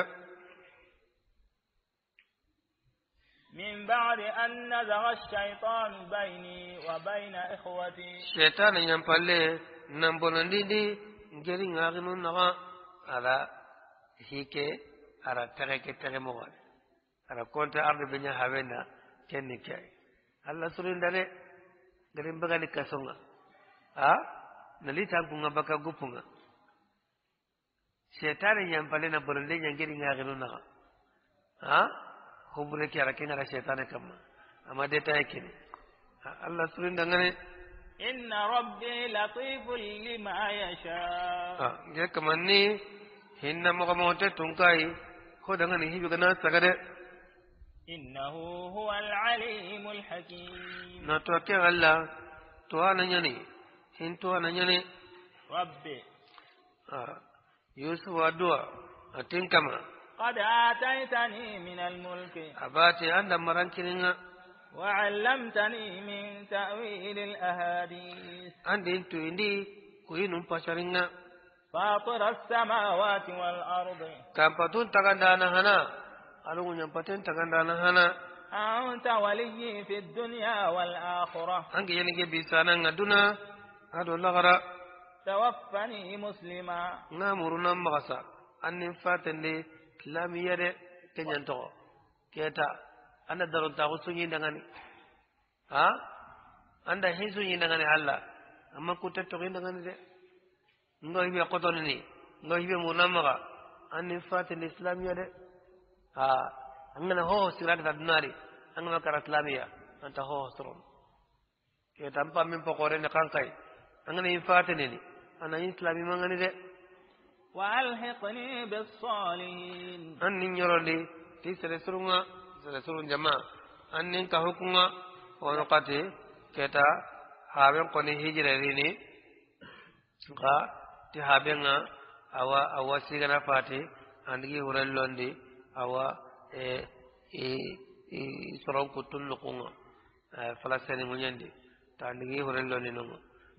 [SPEAKER 1] من بعد أن نزغ الشيطان بيني وبين إخوتي
[SPEAKER 2] شيطان ينبالي نمبولندي دي ngeri ngaginu naga ala hike ara tege mogal ara konta arde benya havena kenni kay Allah surindale garim bagali kasonga nalita kunga baka gupunga shetani nyampale na bolonde nyangeri ngaginu naga hubule ki ara kenga shetani kama amade taykini Allah surindangane
[SPEAKER 1] إن ربي لطيف لما يشاء
[SPEAKER 2] ya kamanni hinna mogamote tunkai ko dangane hibi kana sagade
[SPEAKER 1] إنه هو العليم الحكيم
[SPEAKER 2] na to ke Allah to ananyani hin to ananyani
[SPEAKER 1] ربي
[SPEAKER 2] Yusuf adua atin kama
[SPEAKER 1] قد آتيتني من الملك
[SPEAKER 2] abati anda marankininga
[SPEAKER 1] وعلمتني من تأويل الأحاديث
[SPEAKER 2] andi tu indi kuinum pasaringa
[SPEAKER 1] فاطر السماوات والأرض
[SPEAKER 2] kampatun tagandana hana alungu nyampaten tagandana hana
[SPEAKER 1] أنت ولي في الدنيا والآخرة
[SPEAKER 2] ange yenige bisana ngaduna ado lagara
[SPEAKER 1] توفني مسلما
[SPEAKER 2] ngamuruna magasa annin fatende islamiyade kenyanto keta anda daron ta sunyi dangane anda hin sunyi dangane Allah amma ku tatto dangane de ndo hibe qotoni ni ndo hibe munamaga annin fatil islamiyya de angana ho sirat da dunari angana kara islamiyya anta ho strom ke tampa min pokore ne kankai angana hin fatini ni ana islami mangani de
[SPEAKER 1] وألحقني بالصالحين
[SPEAKER 2] annin yoroli ti sere surun jama annin ka hukunga wono kati keta haben koni hijra rini ga ti habenga awa sigana fati andigi hurellondi awa soron kutun nukunga falaseni munyandi ta andigi hurellondi nunga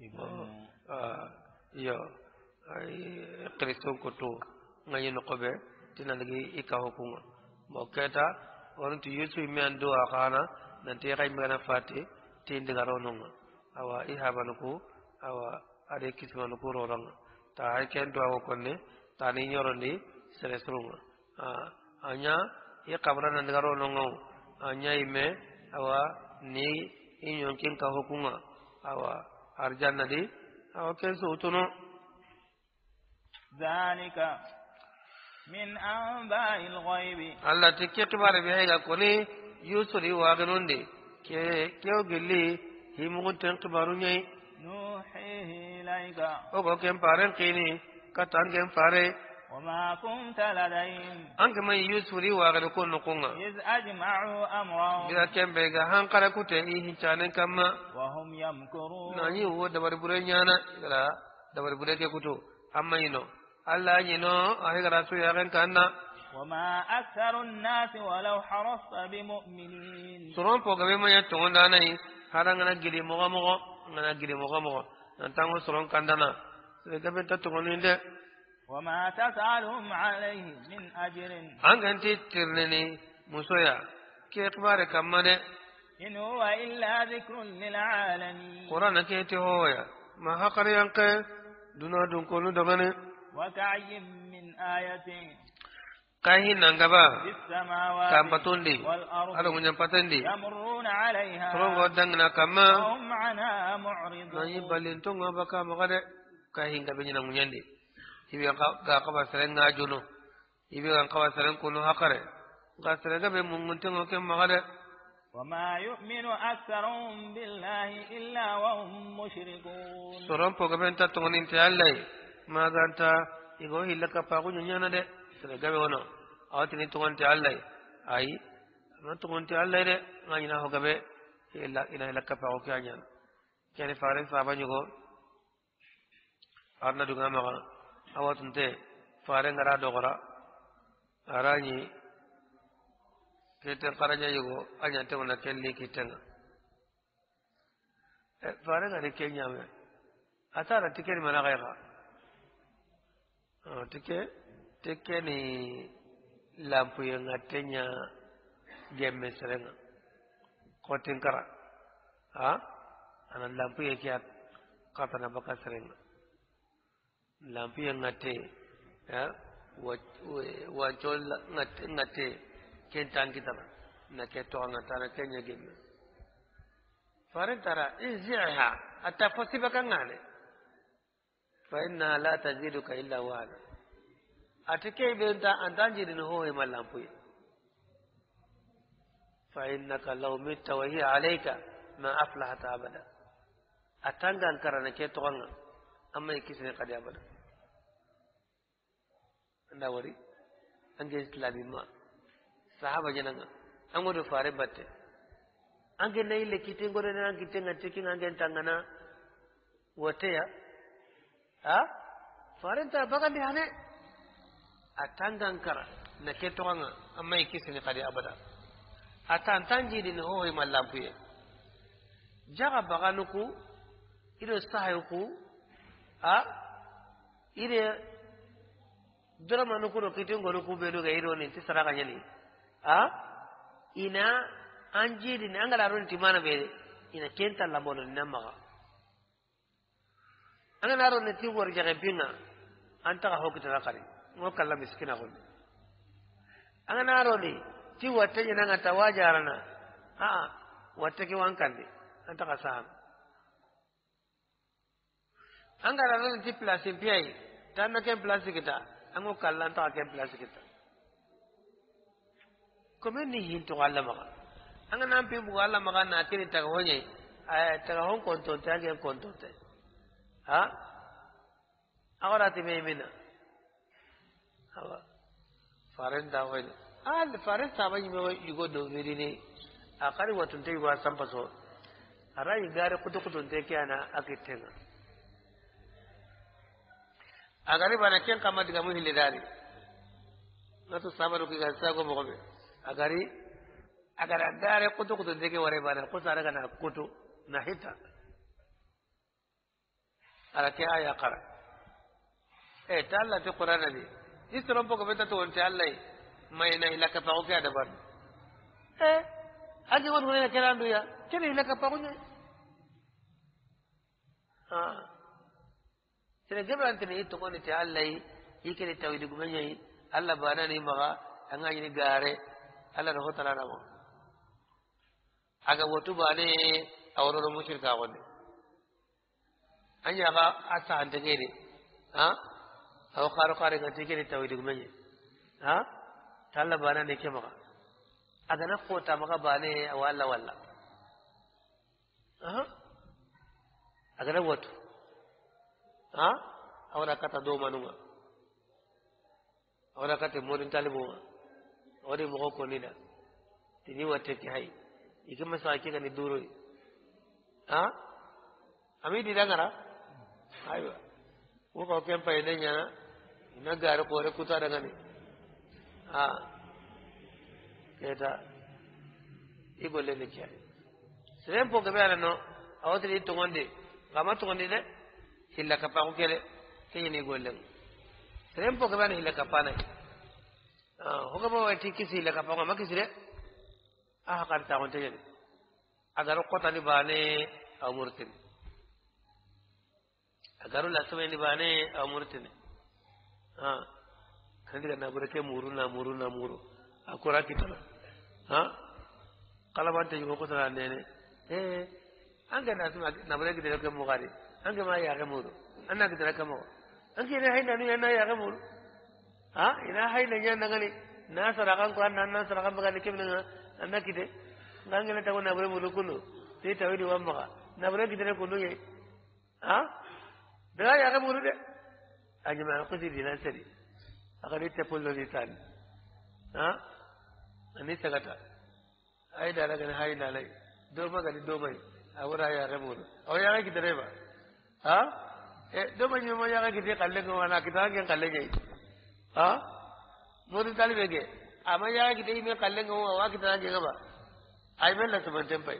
[SPEAKER 2] yo kristo kutu ngayi nukobe tinandigi ika hukunga mo keta wonti yusu mi ando akana nanti kay mbana fati tindi garononga awa ihabanuku awa ade kismanuku roranga ta hay kento awo konne tani nyorondi seresrunga anya ya kabra nan garononga anya ime awa ni inyonkin ka hukunga awa arjanna di awa kenso utuno
[SPEAKER 1] zalika min anba'il ghaibi
[SPEAKER 2] Allah tikke kibare be hayga koni yusuri waganundi kew gilli himugun ten kibaru nyai
[SPEAKER 1] nuhihi ilayka
[SPEAKER 2] ogo kem paren kini katan kem pare
[SPEAKER 1] wama kunta ladayhim
[SPEAKER 2] anke mai yusuri waganu konno konga
[SPEAKER 1] iz ajma'u amrahum
[SPEAKER 2] bila kembe ga hankara kute i hincanen kamma
[SPEAKER 1] wa hum yamkurun
[SPEAKER 2] nani wo dabar bure nyana gara dabar bure ke kuto amma yino Allah yino ahigara su yagen kanna
[SPEAKER 1] وما أكثر الناس ولو حرصت بمؤمنين
[SPEAKER 2] سرون فوق بما يتون داني هذا أنا جري مغامغ أنا جري مغامغ نتاعو سرون كندنا سيكبر تتونين ده
[SPEAKER 1] وما تسألهم عليه من أجر
[SPEAKER 2] أنت ترنني مسويا كيكبار كمانة
[SPEAKER 1] إن هو إلا ذكر للعالمين
[SPEAKER 2] قرآن كيتي هو يا ما هكذا ينك دونا دونكونو دغني
[SPEAKER 1] وكأي من آية
[SPEAKER 2] kahin nangaba
[SPEAKER 1] kampatundi
[SPEAKER 2] alo munyampatandi
[SPEAKER 1] yamurruna 'alayha
[SPEAKER 2] trongo dangna kama
[SPEAKER 1] hum 'anha mu'ridun
[SPEAKER 2] nani balintonga baka magade kahin gabe nyina munyandi ibi ga kaba serenga juno ibi ga kaba seren kuno hakare ga serega be munguntengo ke magade
[SPEAKER 1] وما يؤمن أكثرهم بالله إلا وهم مشركون
[SPEAKER 2] soron poga benta tongonin te allai maganta igo hilaka pagu nyana de serega be wono awatini tongonte allai ai ma tongonte allai de ngina ho gabe ila hilaka pagu kyanya kene faren saba nyugo arna dunga maga awatunte faren ngara dogora arani kete karaja yugo anya te wona kelli kitenga faren ngari kenya me atara tikeri mana gaiga tike ni lampu yang ngatenya gemme serenga kotin kara ana lampu yang kiat kata na baka serenga lampu yang ngate ya wajol ngate kentan kita na keto ngatana kenya gemme faran tara izha atafasiba kangane fa inna la taziduka illa wahada atike benta antanjiri no hoye malampu fa innaka law mitta wa hiya alayka ma aflahata abada atanga karana ke to nganga amma ikisne kadi abada anda wari ange islami ma sahaba jananga angodo fare batte ange nayle kitengore na kitenga tekinga ange tangana woteya farenta bagandi hane atangankara na ketonga amma ikisini kadi abada atantanji din hoy mallampuye jaga baganuku ido sahayuku ide dramanuku do kitingonuku bedo ga iro ni tisaraka nyani ina anjiri ni angala ron timana be ina kenta labono namaga ana naro ne ti wor jaga binga anta ka hokita rakari ngo kala miskina ko ana naro ni ti watte nyana ngata wajarana watte ki wankande anta ka saham anga naro ti place piai tanna ke place kita ango kala anta ke place kita komeni hinto alla maka anga nampi bu alla maka na tini ta honye ta hon konto ta ke konto te agora ti memina awa faren da hoyle faren saba yime yugo do verini akari watun te wa sampaso ara igare kuto kuto te kana akitenga agari bana ken kama diga mu hille dali natu sabaru ki gasa go mo be agari agara gare kutu kutu dege ware bana ko sara kana kutu na hita ala ke aya qara talla te qur'ana di isrom ko beta to onte allah may na ilaka pa ko ada bar agi won wona kerandu ya kene ilaka pa ko nyoy sere gebran tene to ko ni te allah yikene tawidi gumenyi allah bana ni maga anga yini gare allah no hotala na mo aga wotu bane awro mushrika wonde anya ga asa ante gede aw kharo khare ga tike ni tawidi gumenye talla bana ne ke maka aga na kota maka bane walla walla aga na wotu awra kata do manuma awra kata modin talibo ori mo ko nida tini watte ki hay ikama sa ki ni duro ami di dangara aywa wo ko kempa ene nya ina gar ko re kuta daga ni keta igolle ne kiya seren po gabe ala no awtri to gonde gama to gonde de hilla ka pa ko kele kene golle seren po gabe hilla ka pa nay ho gaba wati kisi hilla ka pa ma kisi de kan ta on tejele agar ko tani bane amurtin agaru la sabe ni bane amurtin kandi na burake muru akura kitana kala bante ko ko tala nene anga na tuma na burake de ko mugari anga ma ya ga muru anna ki ka mo anki ne hayna ni na ya ga muru ina hayna nya na gani na sarakan ko na sarakan bagani kemna anna kide ngangena tawo na bure mulu kunu te tawidi wamma na bure kide kunu ye da ya ga muru de ajma ko di dinan sari akari te pollo di tan ani sagata ai da daga hay da lai do magani do mai awura ya ga muru aw ya ga kide ba do mai mo ya ga kide kalle ko wana kita ga kalle gai muru talibe ge ama ya ga kide me kalle ko wa kita ga ba ay men la saban tempai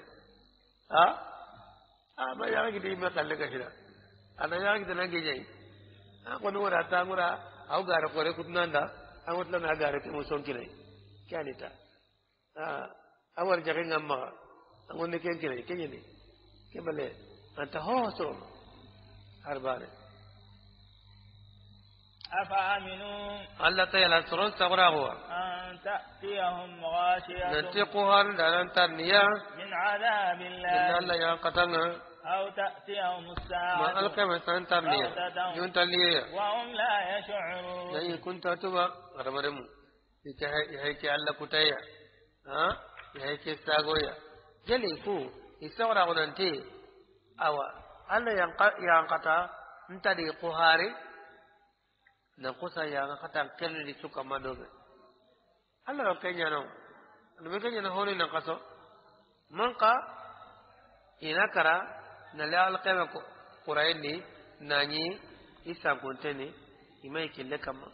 [SPEAKER 2] ba ya ga kide me kalle ga shira ana ya ga kide na ge jai ko no rata ngura aw gara ko re kutnanda amut la na gara ke mo sonki nay kanita awar jage ngamma ngon ne ken kire ken ni ke bale anta hoso harbare
[SPEAKER 1] أفأمنوا
[SPEAKER 2] الله تعالى سرون سغراغوا
[SPEAKER 1] أن تأتيهم غاشية
[SPEAKER 2] ننتقها لأن ترنيا
[SPEAKER 1] من عذاب الله
[SPEAKER 2] إن الله ينقطنا
[SPEAKER 1] أو تأتيهم الساعة
[SPEAKER 2] ما ألقى مثلا ترنيا يون ترنيا
[SPEAKER 1] وهم لا يشعرون
[SPEAKER 2] يعني كنت أتوبا غرمرمو يهيك الله كتايا يهيك ساغويا جليكو يسغراغوا ننتي أو الله ينقطع نتدي قهاري na kusa ya ga katan kelli di suka madobe Allah ro kenya no be kenya no honi na kaso manka ina kara na la alqama quraini nani isa kontene imai kille kama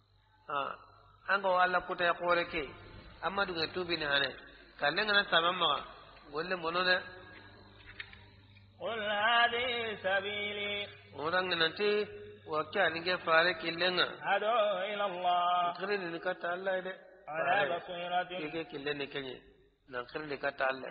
[SPEAKER 2] anga wala kuta ya qore ke amma duga tubi ne hane kalle ngana samamma golle monone
[SPEAKER 1] qul hadhihi sabili
[SPEAKER 2] orang nanti وكان جفارك لنا
[SPEAKER 1] أدعو إلى الله
[SPEAKER 2] نقرن نكات الله ده
[SPEAKER 1] على بصيرة
[SPEAKER 2] يجي كلنا كني نقرن نكات الله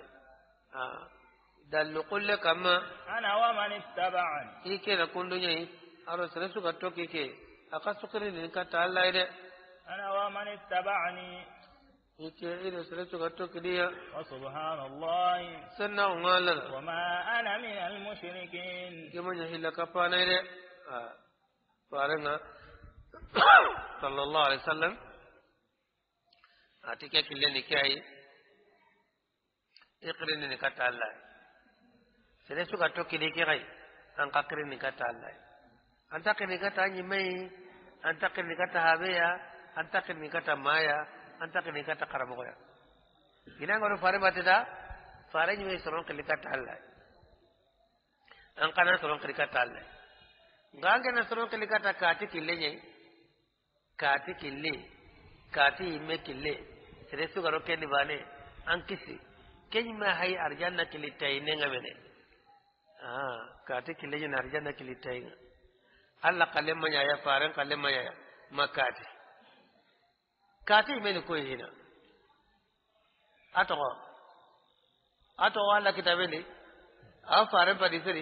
[SPEAKER 2] دل كل كما
[SPEAKER 1] أنا ومن اتبعني
[SPEAKER 2] يجي نكون دنيا أرسل سكتوك يجي أكاسكرن نكات الله ده
[SPEAKER 1] أنا ومن اتبعني
[SPEAKER 2] يجي أرسل سكتوك ديا
[SPEAKER 1] وسبحان الله
[SPEAKER 2] سنة ومالا
[SPEAKER 1] وما أنا من المشركين
[SPEAKER 2] كما يهلا كفانا ده فارنا صلى الله عليه وسلم atike kille ni kai ikrin ni kata Allah sere suka to kile kai an kakrin ni kata Allah anta kini kata ni mai anta kini kata habeya anta kini kata maya anta kini kata karamoya ina ngoro fare batida fare ni mai soron kile kata Allah an kana soron kile kata Allah gange na sono kali kata kati kille nyai kati kille kati imme kille seresu garo kendi bane ankisi kenyma hay arjanna kili tayne ngamene kati kille nyana arjanna kili tayne alla kalema ya faran kalema ya makati kati imme ko hina ato alla kitabeni a faran padisiri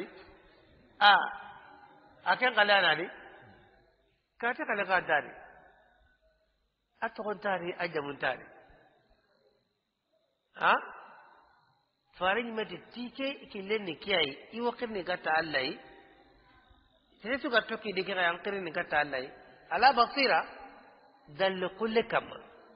[SPEAKER 2] akan kalana ni kati kala ka dari ato dari ajamun dari farin mati tike kilenni kiyai iwakirni kata allai sai suka toki dikira yankirin kata allai ala basira dal kulli kam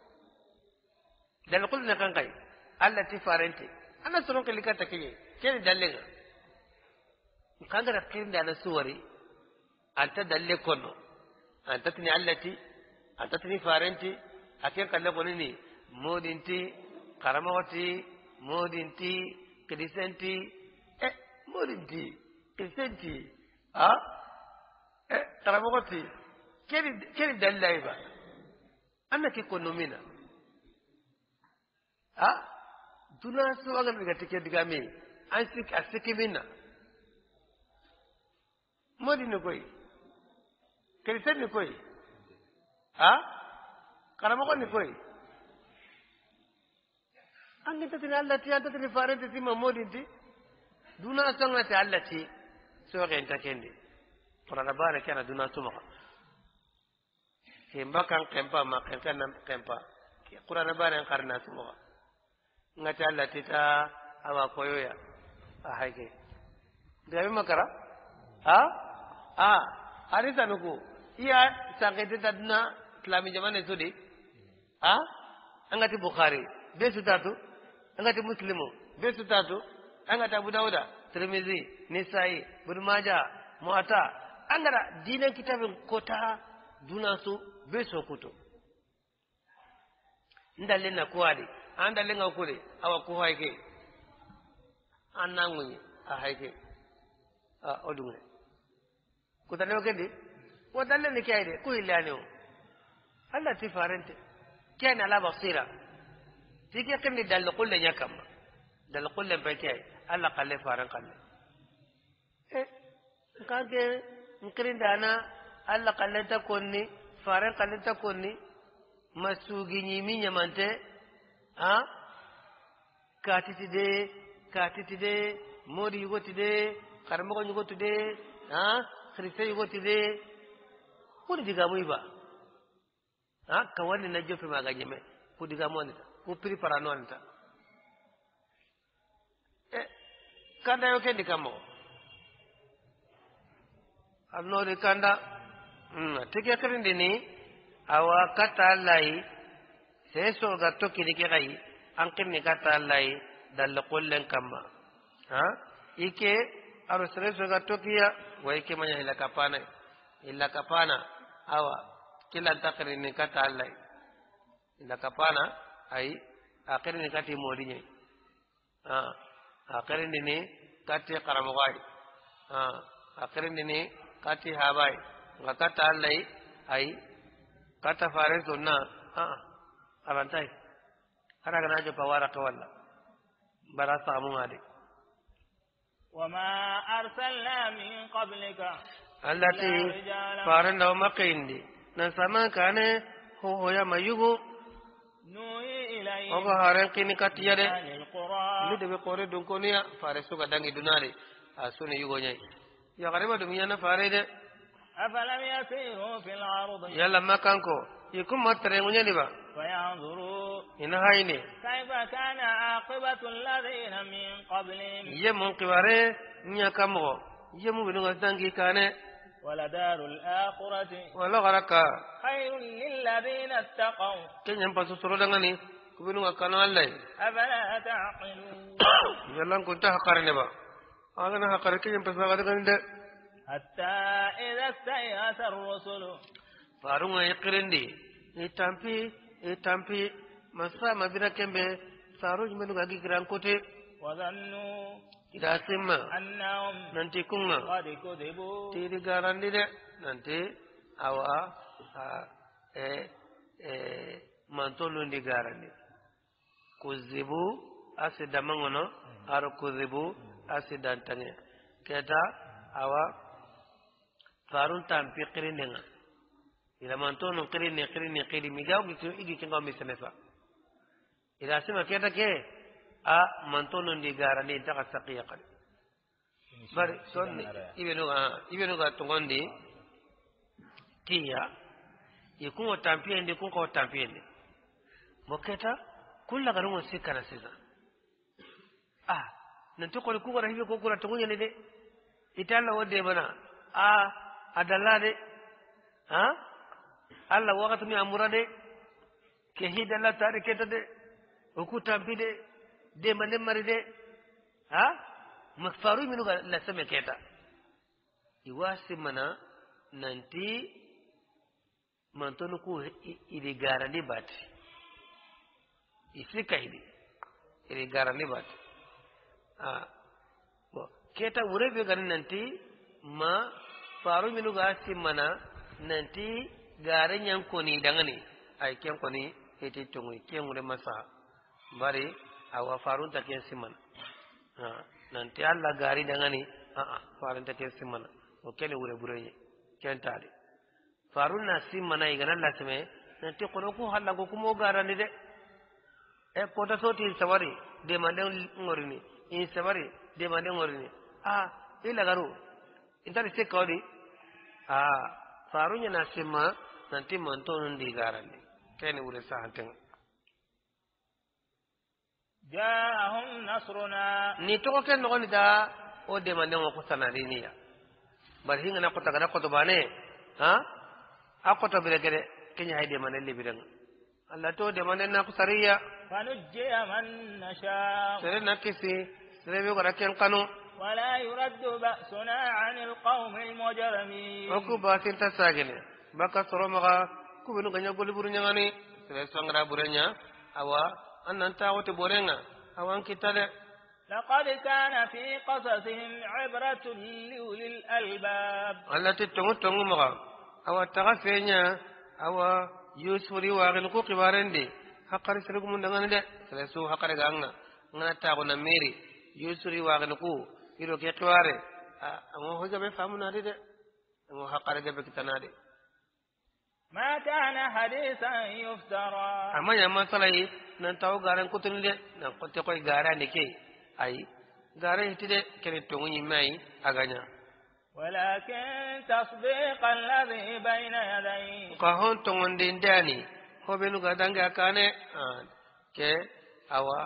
[SPEAKER 2] dal kulli kan kai allati farenti ana suron kalli kata kiye kene dallenga kangara kirinda na suwari anta dalle kono anta tini allati anta tini farenti aken kalle konini modinti karamawati modinti krisenti modinti krisenti karamawati keni dallai ba annake kono mina duna su agal daga take diga me an sik asiki minna modin koy kristian ni koy karama ni koy an gita tin Allah ti anta tin farante ti modin ti duna sanga ta Allah ti so ga enta kende qur'ana baraka na duna suma hemba kan kempa ma kan kempa qur'ana baraka karna suma ngati Allah ti ta awa koyoya haike gabe makara harisa nuku iya sangkete tadna islami jamane sudi angati bukhari besu tatu angati muslimu besu tatu angati abu dauda tirmizi nisai ibn majah muatta angara dinan kitabin kota dunasu beso kuto ndalle na kuwadi andalle ngakure awa ku haike annangu haike odunge kutalewa kendi wadalle ni kaide ku ilani Allah ti farante kana la basira tike kendi dal kullu nyakam dal kullu bakay Allah qalle faran qalle kage nkirinda Allah qalle ta konni faran qalle ta konni masugi nyimi nyamante katitide modi yugotide karmo yugotide khristo yugotide kudi diga muiba kawani na jofe maganyeme kudi diga monita ku prepara nonta kanda yoke ndikamo annori kanda tike kirindi ni awa kata lai seso ga toki dike gai an kirni kata lai dal kullen kamma ike aro seso ga tokiya wa ike manya illa kapana awa kila takrini kata lai illa kapana ai akhirin kati modinye akhirin ni kati karamogai akhirin ni kati habai ngakata lai ai kata faris sunna arantai ara kana jo pawara ka walla bara samu ngade
[SPEAKER 1] wama arsalna min qablika
[SPEAKER 2] allati faran law maqindi nan sama kane ho hoya mayugo
[SPEAKER 1] nuhi ilayhi
[SPEAKER 2] ogo haran kini katiyade ni de be kore don koniya farisu ga dangi dunare asuni yugo nyai ya gareba dumiya na farede
[SPEAKER 1] afalam yasiru fil ardi
[SPEAKER 2] yalla makanko yikum matre ngunya liba
[SPEAKER 1] fayanzuru
[SPEAKER 2] ina hayni
[SPEAKER 1] kayfa kana aqibatu alladhina min qablihim
[SPEAKER 2] yemun qiware nya kamo yemu binu dangi kane
[SPEAKER 1] wala darul akhirati
[SPEAKER 2] wala garaka
[SPEAKER 1] khairul lil ladina ittaqaw
[SPEAKER 2] kenyam pasu suru dangani kubinu kana allai
[SPEAKER 1] afala taqilun
[SPEAKER 2] yalla kunta hakarne ba agana hakar kenyam pasu ga dangande
[SPEAKER 1] hatta idha stayasa ar-rusulu
[SPEAKER 2] farunga yakirindi itampi masa mabira kembe saruj menu gagi kiran kote
[SPEAKER 1] وظنوا
[SPEAKER 2] ida simma
[SPEAKER 1] أنهم
[SPEAKER 2] nanti kunga
[SPEAKER 1] قد كذبوا
[SPEAKER 2] tiri garandi de nanti awa mantolundi garandi kuzibu asida mangono aro kuzibu asida tange keta awa farun tampi qirinenga ila mantonu qirini migaw igi kinga misenefa ila sima keta ke a mantolundi garandi taka saqiya qad bari sonni ibenu ga tongondi tiya yikungo tampiyende kunko tampiyende moketa kulla garungo sikana sisa nanti ko ku gara hibe ko kura tongonya ne de italla wode bana adalla de alla wakati mi amura de ke hidalla tare keta de ku tampide de mane mari de makfaru minu ga la same keta iwasi mana nanti mantonu ku idi garandi bati isika idi garandi bati keta urebe garin nanti ma faru minu ga simana nanti garan yankoni dangane ay ken koni eti tongi ken ure masa bari awa farun ta ken simana nanti alla gari dangane farun ta ken simana o ken ure burenye ken tadi farun na simana igana la seme nanti kono ko halla go kumo garani de e kota soti sawari de mande ngorini in sabari de mande ngorini ila garu intari se kawdi farunya na simma nanti mantonun di garani kene ure sahanten
[SPEAKER 1] جاءهم نصرنا
[SPEAKER 2] ni to ko ken ngoni da o de mande ngoko sanadiniya bari hinga na kota kana koto bane akoto bire gede kenya hayde mande libirang Allah to de mande na ko sariya
[SPEAKER 1] فنجي من نشاء
[SPEAKER 2] sere nakisi sere be gara ken kanu
[SPEAKER 1] ولا يرد بأسنا عن القوم المجرمين
[SPEAKER 2] oku basin ta sagene baka soro maga kubinu ganya goli buru nyangani sere sangra burenya awa annan ta wote borenga awan kitale
[SPEAKER 1] لقد كان في قصصهم عبرة لأولي الألباب
[SPEAKER 2] allati tongu maga awa taga fenya awa yusuri wa gin ku kibarende hakari sere gumun dangane de sere su hakari ganga ngana ta ko na meri yusuri wa gin ku iro ke kiware amo hoja be famuna de amo hakari ge be kitanade
[SPEAKER 1] ما كان حديثا يفترى
[SPEAKER 2] amma ya masalai nan taw garan kutun de nan kotte koy gara ne ke ai gara hitide kene tongu mai aganya
[SPEAKER 1] ولكن تصديق الذي بين يديه
[SPEAKER 2] ka hon tongon de ndani hobenu ga danga kane ke awa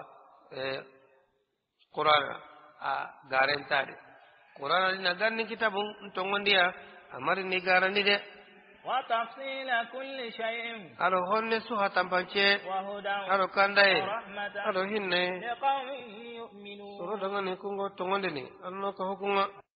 [SPEAKER 2] Quran garen tade Quran ni naganni kitabun tongon dia amari ni garani de
[SPEAKER 1] وتفصيل كل شيء
[SPEAKER 2] aro honne su hatampanche
[SPEAKER 1] وهدى
[SPEAKER 2] aro kandae
[SPEAKER 1] ورحمة
[SPEAKER 2] aro hinne
[SPEAKER 1] لقوم يؤمنون
[SPEAKER 2] soro dangane kungo tongonde ni anno ka hukunga